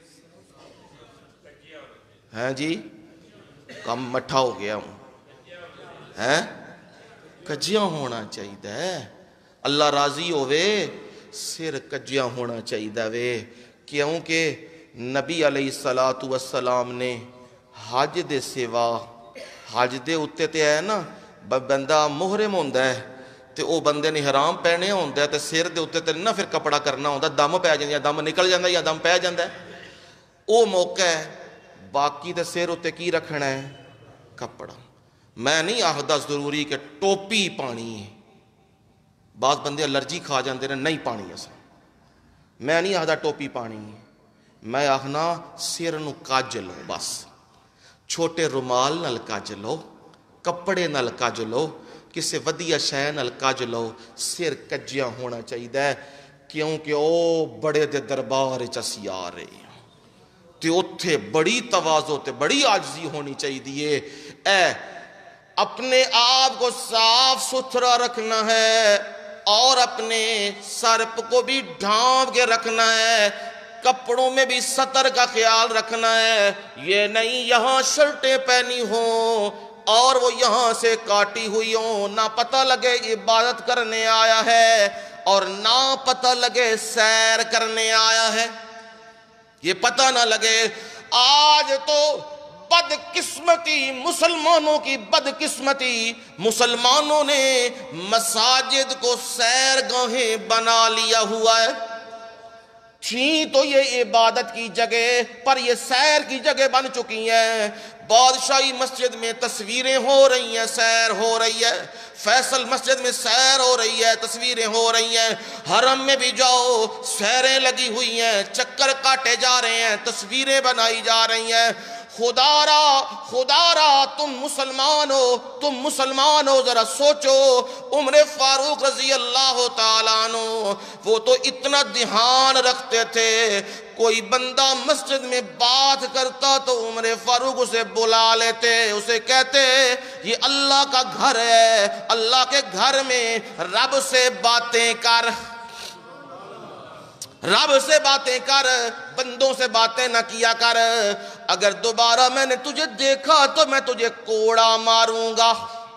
ہیں جی کم مٹھا ہو گیا ہوں، ہیں کجیاں ہونا چاہیے، اللہ راضی ہوئے سر کجیاں ہونا چاہیے وے، کیونکہ نبی علیہ السلام نے حج دے سوا، حج دے اتے تے ہے نا بندہ محرم ہوندہ ہے تے او بندے نے حرام پہنے ہوندہ ہے تے سر دے اتے تے نہ پھر کپڑا کرنا ہوندہ، دم پہ جاندہ ہے، دم نکل جاندہ ہے یا دم پہ جاندہ ہے، او موقع ہے۔ باقی تے سر اتے کی رکھنا ہے؟ کپڑا۔ میں نہیں آخدہ ضروری کہ ٹوپی پانی ہے، بعض بندے الرجی کھا جاندے ہیں نہیں پانی ایسا، میں نہیں آخدہ ٹوپی پانی ہے، میں آخنا سر نو کاج لو، بس چھوٹے رومال نال کاج لو، کپڑے نال کاج لو، کسے ودیا شے نال کاج لو، سر کجیاں ہونا چاہیے، کیونکہ او بڑے دے دربار چسی آ رہے تے اتھے بڑی تواضع تے بڑی عاجزی ہونی چاہیے۔ اے اپنے آپ کو صاف ستھرا رکھنا ہے اور اپنے سر کو بھی ڈھانپ کے رکھنا ہے، کپڑوں میں بھی سطر کا خیال رکھنا ہے، یہ نہیں یہاں شرٹیں پہنی ہوں اور وہ یہاں سے کاٹی ہوئی ہوں، نہ پتہ لگے عبادت کرنے آیا ہے اور نہ پتہ لگے سیر کرنے آیا ہے، یہ پتہ نہ لگے۔ آج تو بدقسمتی، مسلمانوں کی بدقسمتی، مسلمانوں نے مساجد کو سیر گاہیں بنا لیا ہوا ہے۔ تھی تو یہ عبادت کی جگہ، پر یہ سیر کی جگہ بن چکی ہیں۔ بادشاہی مسجد میں تصویریں ہو رہی ہیں، سیر ہو رہی ہے، فیصل مسجد میں سیر ہو رہی ہے، تصویریں ہو رہی ہیں، حرم میں بھی جاؤ سیریں لگی ہوئی ہیں، چکر کاٹے جا رہے ہیں، تصویریں بنائی جا رہی ہیں۔ خدا را خدا را تم مسلمان ہو، تم مسلمان ہو، ذرا سوچو، عمر فاروق رضی اللہ تعالیٰ عنہ وہ تو اتنا دھیان رکھتے تھے، کوئی بندہ مسجد میں بات کرتا تو عمر فاروق اسے بلا لیتے، اسے کہتے یہ اللہ کا گھر ہے، اللہ کے گھر میں رب سے باتیں کر، رب سے باتیں کر، بندوں سے باتیں نہ کیا کر، اگر دوبارہ میں نے تجھے دیکھا تو میں تجھے کوڑا ماروں گا۔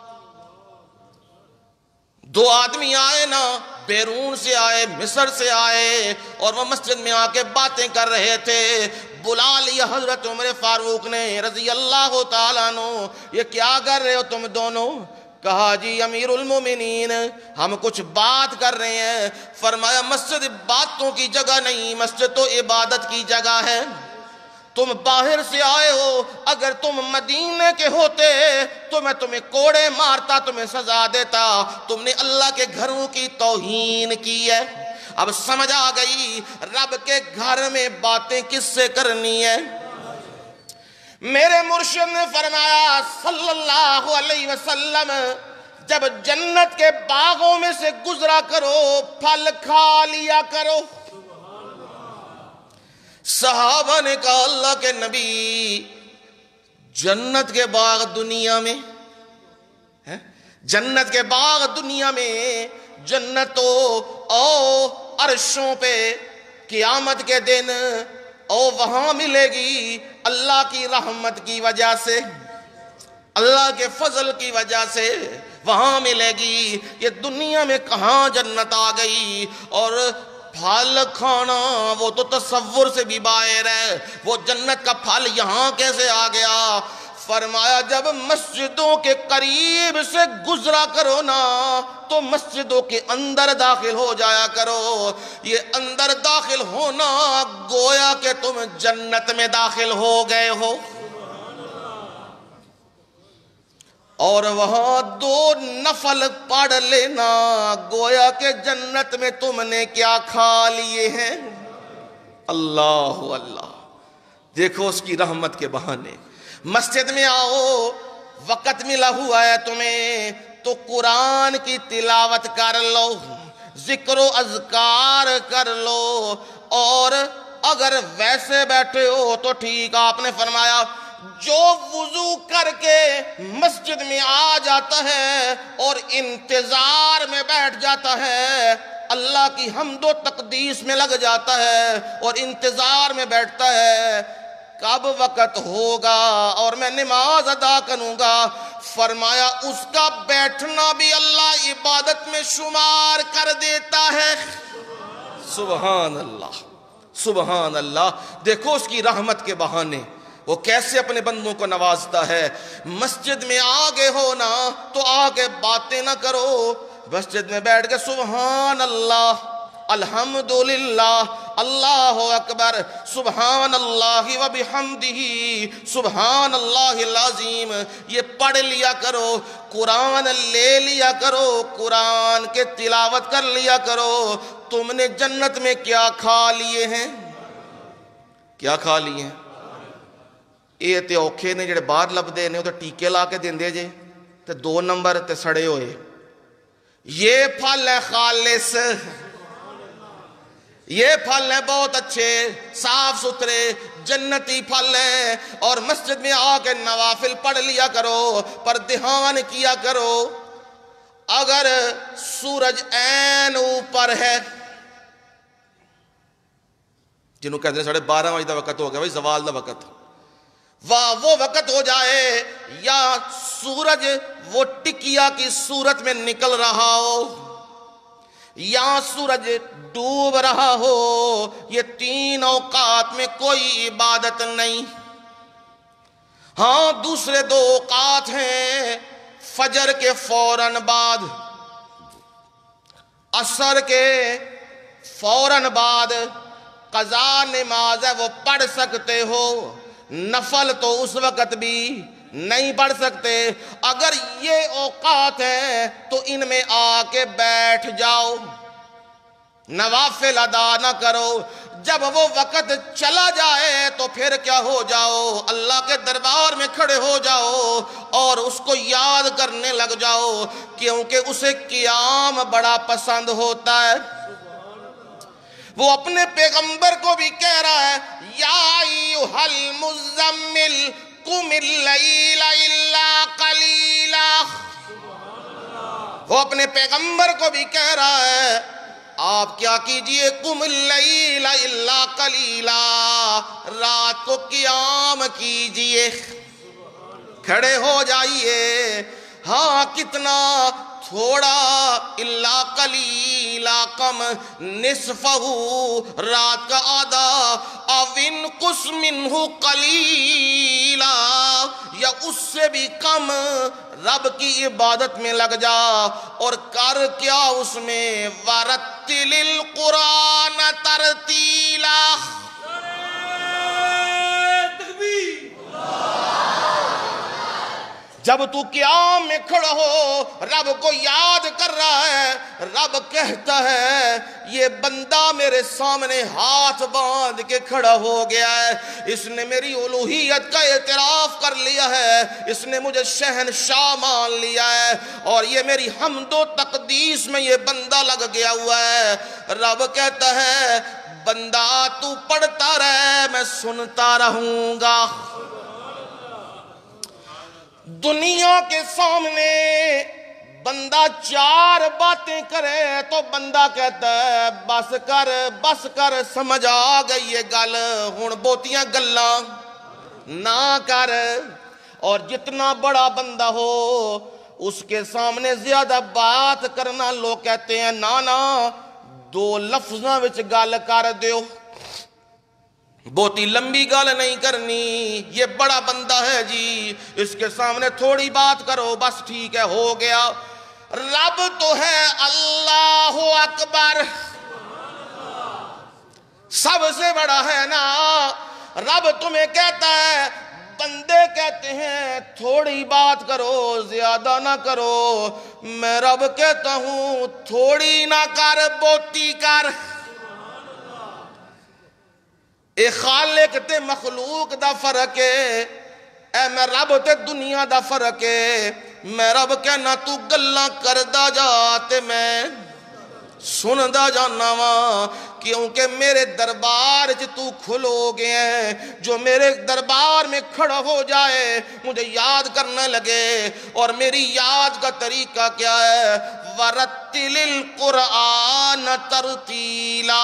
دو آدمی آئے نا، بیرون سے آئے، مصر سے آئے، اور وہ مسجد میں آ کے باتیں کر رہے تھے، بلا لیا حضرت عمر فاروق نے رضی اللہ تعالیٰ عنہ، یہ کیا کر رہے ہو تم دونوں؟ کہا جی امیر المومنین ہم کچھ بات کر رہے ہیں۔ فرمایا مسجد باتوں کی جگہ نہیں، مسجد تو عبادت کی جگہ ہے، تم باہر سے آئے ہو، اگر تم مدینے کے ہوتے تو میں تمہیں کوڑے مارتا، تمہیں سزا دیتا، تم نے اللہ کے گھروں کی توہین کی ہے۔ اب سمجھ آ گئی رب کے گھر میں باتیں کس سے کرنی ہے۔ میرے مرشد نے فرمایا صلی اللہ علیہ وسلم جب جنت کے باغوں میں سے گزرا کرو پھل کھا لیا کرو۔ صحابہ نے کہا اللہ کے نبی جنت کے باغ دنیا میں، جنت کے باغ دنیا میں، جنتوں او عرشوں پہ قیامت کے دن او وہاں ملے گی اللہ کی رحمت کی وجہ سے، اللہ کے فضل کی وجہ سے وہاں ملے گی۔ یہ دنیا میں کہاں جنت آ گئی؟ اور پھل کھانا وہ تو تصور سے بھی باہر ہے، وہ جنت کا پھل یہاں کیسے آ گیا؟ فرمایا جب مسجدوں کے قریب سے گزرا کرو نا تو مسجدوں کے اندر داخل ہو جایا کرو۔ یہ اندر داخل ہونا گویا کہ تم جنت میں داخل ہو گئے ہو، اور وہاں دو نفل پڑھ لینا گویا کہ جنت میں تم نے کیا کھا لیے ہیں۔ اللہ اللہ، دیکھو اس کی رحمت کے بہانے مسجد میں آؤ، وقت ملا ہوا ہے تمہیں تو قرآن کی تلاوت کر لو، ذکر و اذکار کر لو، اور اگر ویسے بیٹھے ہو تو ٹھیک۔ آپ نے فرمایا جو وضو کر کے مسجد میں آ جاتا ہے اور انتظار میں بیٹھ جاتا ہے، اللہ کی حمد و تقدیس میں لگ جاتا ہے اور انتظار میں بیٹھتا ہے کب وقت ہوگا اور میں نماز ادا کروں گا، فرمایا اس کا بیٹھنا بھی اللہ عبادت میں شمار کر دیتا ہے۔ سبحان اللہ سبحان اللہ، دیکھو اس کی رحمت کے بہانے وہ کیسے اپنے بندوں کو نوازتا ہے۔ مسجد میں آگے ہو نا تو آگے باتیں نہ کرو، مسجد میں بیٹھ کے سبحان اللہ، الحمدللہ، اللہ اکبر، سبحان اللہ و بحمدہ، سبحان اللہ العظیم، یہ پڑھ لیا کرو، قرآن لے لیا کرو، قرآن کے تلاوت کر لیا کرو۔ تم نے جنت میں کیا کھا لیے ہیں؟ کیا کھا لیے ہیں؟ یہ تے اوکھے نے جڑے باہر لبدے نے تو ٹیکے لا کے دیندے جے تے دو نمبر تے سڑے ہوئے، یہ پھل ہے خالص، یہ پھل ہے بہت اچھے صاف ستھرے جنتی پھل ہیں، اور مسجد میں آ کے نوافل پڑھ لیا کرو، پر دھیان کیا کرو اگر سورج عین اوپر ہے جنہوں کہتے ہیں ساڑھے بارہ بجے دا وقت ہو گیا بھائی زوال دا وقت، واہ وہ وقت ہو جائے یا سورج وہ ٹکیا کی صورت میں نکل رہا ہو یا سورج ڈوب رہا ہو، یہ تین اوقات میں کوئی عبادت نہیں۔ ہاں دوسرے دو اوقات ہیں، فجر کے فوراً بعد، عصر کے فوراً بعد قضا نماز ہے وہ پڑھ سکتے ہو، نفل تو اس وقت بھی نہیں پڑھ سکتے۔ اگر یہ اوقات ہیں تو ان میں آ کے بیٹھ جاؤ، نوافل ادا نہ کرو۔ جب وہ وقت چلا جائے تو پھر کیا ہو جاؤ، اللہ کے دربار میں کھڑے ہو جاؤ اور اس کو یاد کرنے لگ جاؤ، کیونکہ اسے قیام بڑا پسند ہوتا ہے۔ وہ اپنے پیغمبر کو بھی کہہ رہا ہے یا ایھا المزمل قم اللیل الا قلیلا، وہ اپنے پیغمبر کو بھی کہہ رہا ہے آپ کیا کیجئے، قم اللیل الا قلیلا، رات کو قیام کیجئے، کھڑے ہو جائیے۔ ہاں کتنا تھوڑا، الا قلیلا، کم نصفہ، رات کا آدھا، او انقص منہ قلیلا، یا اس سے بھی کم رب کی عبادت میں لگ جا، اور کر کیا اس میں، وَرَتِّلِ الْقُرْآنَ تَرْتِيلًا، جب تو قیام میں کھڑا ہو رب کو یاد کر رہا ہے، رب کہتا ہے یہ بندہ میرے سامنے ہاتھ باندھ کے کھڑا ہو گیا ہے، اس نے میری الوہیت کا اعتراف کر لیا ہے، اس نے مجھے شہنشاہ مان لیا ہے، اور یہ میری حمد و تقدیس میں یہ بندہ لگ گیا ہوا ہے۔ رب کہتا ہے بندہ تو پڑھتا رہے، میں سنتا رہوں گا۔ دنیا کے سامنے بندہ چار باتیں کرے تو بندہ کہتا ہے بس کر بس کر، سمجھ آ گئی یہ گل، ہن بہتیاں گلاں نہ کر۔ اور جتنا بڑا بندہ ہو اس کے سامنے زیادہ بات کرنا لوگ کہتے ہیں نا نا دو لفظاں وچ گل کر دیو، بہتی لمبی گل نہیں کرنی، یہ بڑا بندہ ہے جی، اس کے سامنے تھوڑی بات کرو بس ٹھیک ہے ہو گیا۔ رب تو ہے اللہ اکبر، سب سے بڑا ہے نا، رب تمہیں کہتا ہے، بندے کہتے ہیں تھوڑی بات کرو زیادہ نہ کرو، میں رب کہتا ہوں تھوڑی نہ کر بہتی کر۔ اے خالق تے مخلوق دا فرق ہے، اے میں رب تے دنیا دا فرق ہے۔ میں رب کہنا تو گلاں کردا جا تے میں سندا جانا وا، کیونکہ میرے دربار چ تو کھلو گیا ہے، جو میرے دربار میں کھڑا ہو جائے مجھے یاد کرنے لگے، اور میری یاد کا طریقہ کیا ہے، وَرَتِّلِ الْقُرْآنَ تَرْتِيلًا،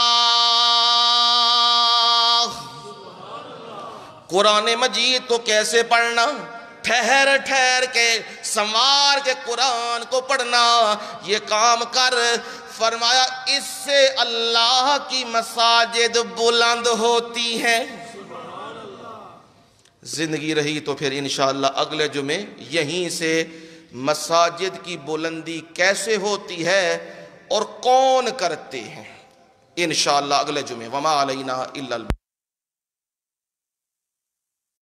قرآن مجید تو کیسے پڑھنا، ٹھہر ٹھہر کے سنوار کے قرآن کو پڑھنا، یہ کام کر۔ فرمایا اس سے اللہ کی مساجد بلند ہوتی ہیں۔ زندگی رہی تو پھر انشاءاللہ اگلے جمعے یہیں سے مساجد کی بلندی کیسے ہوتی ہے اور کون کرتے ہیں، انشاءاللہ اگلے جمعے۔ وما علینا الا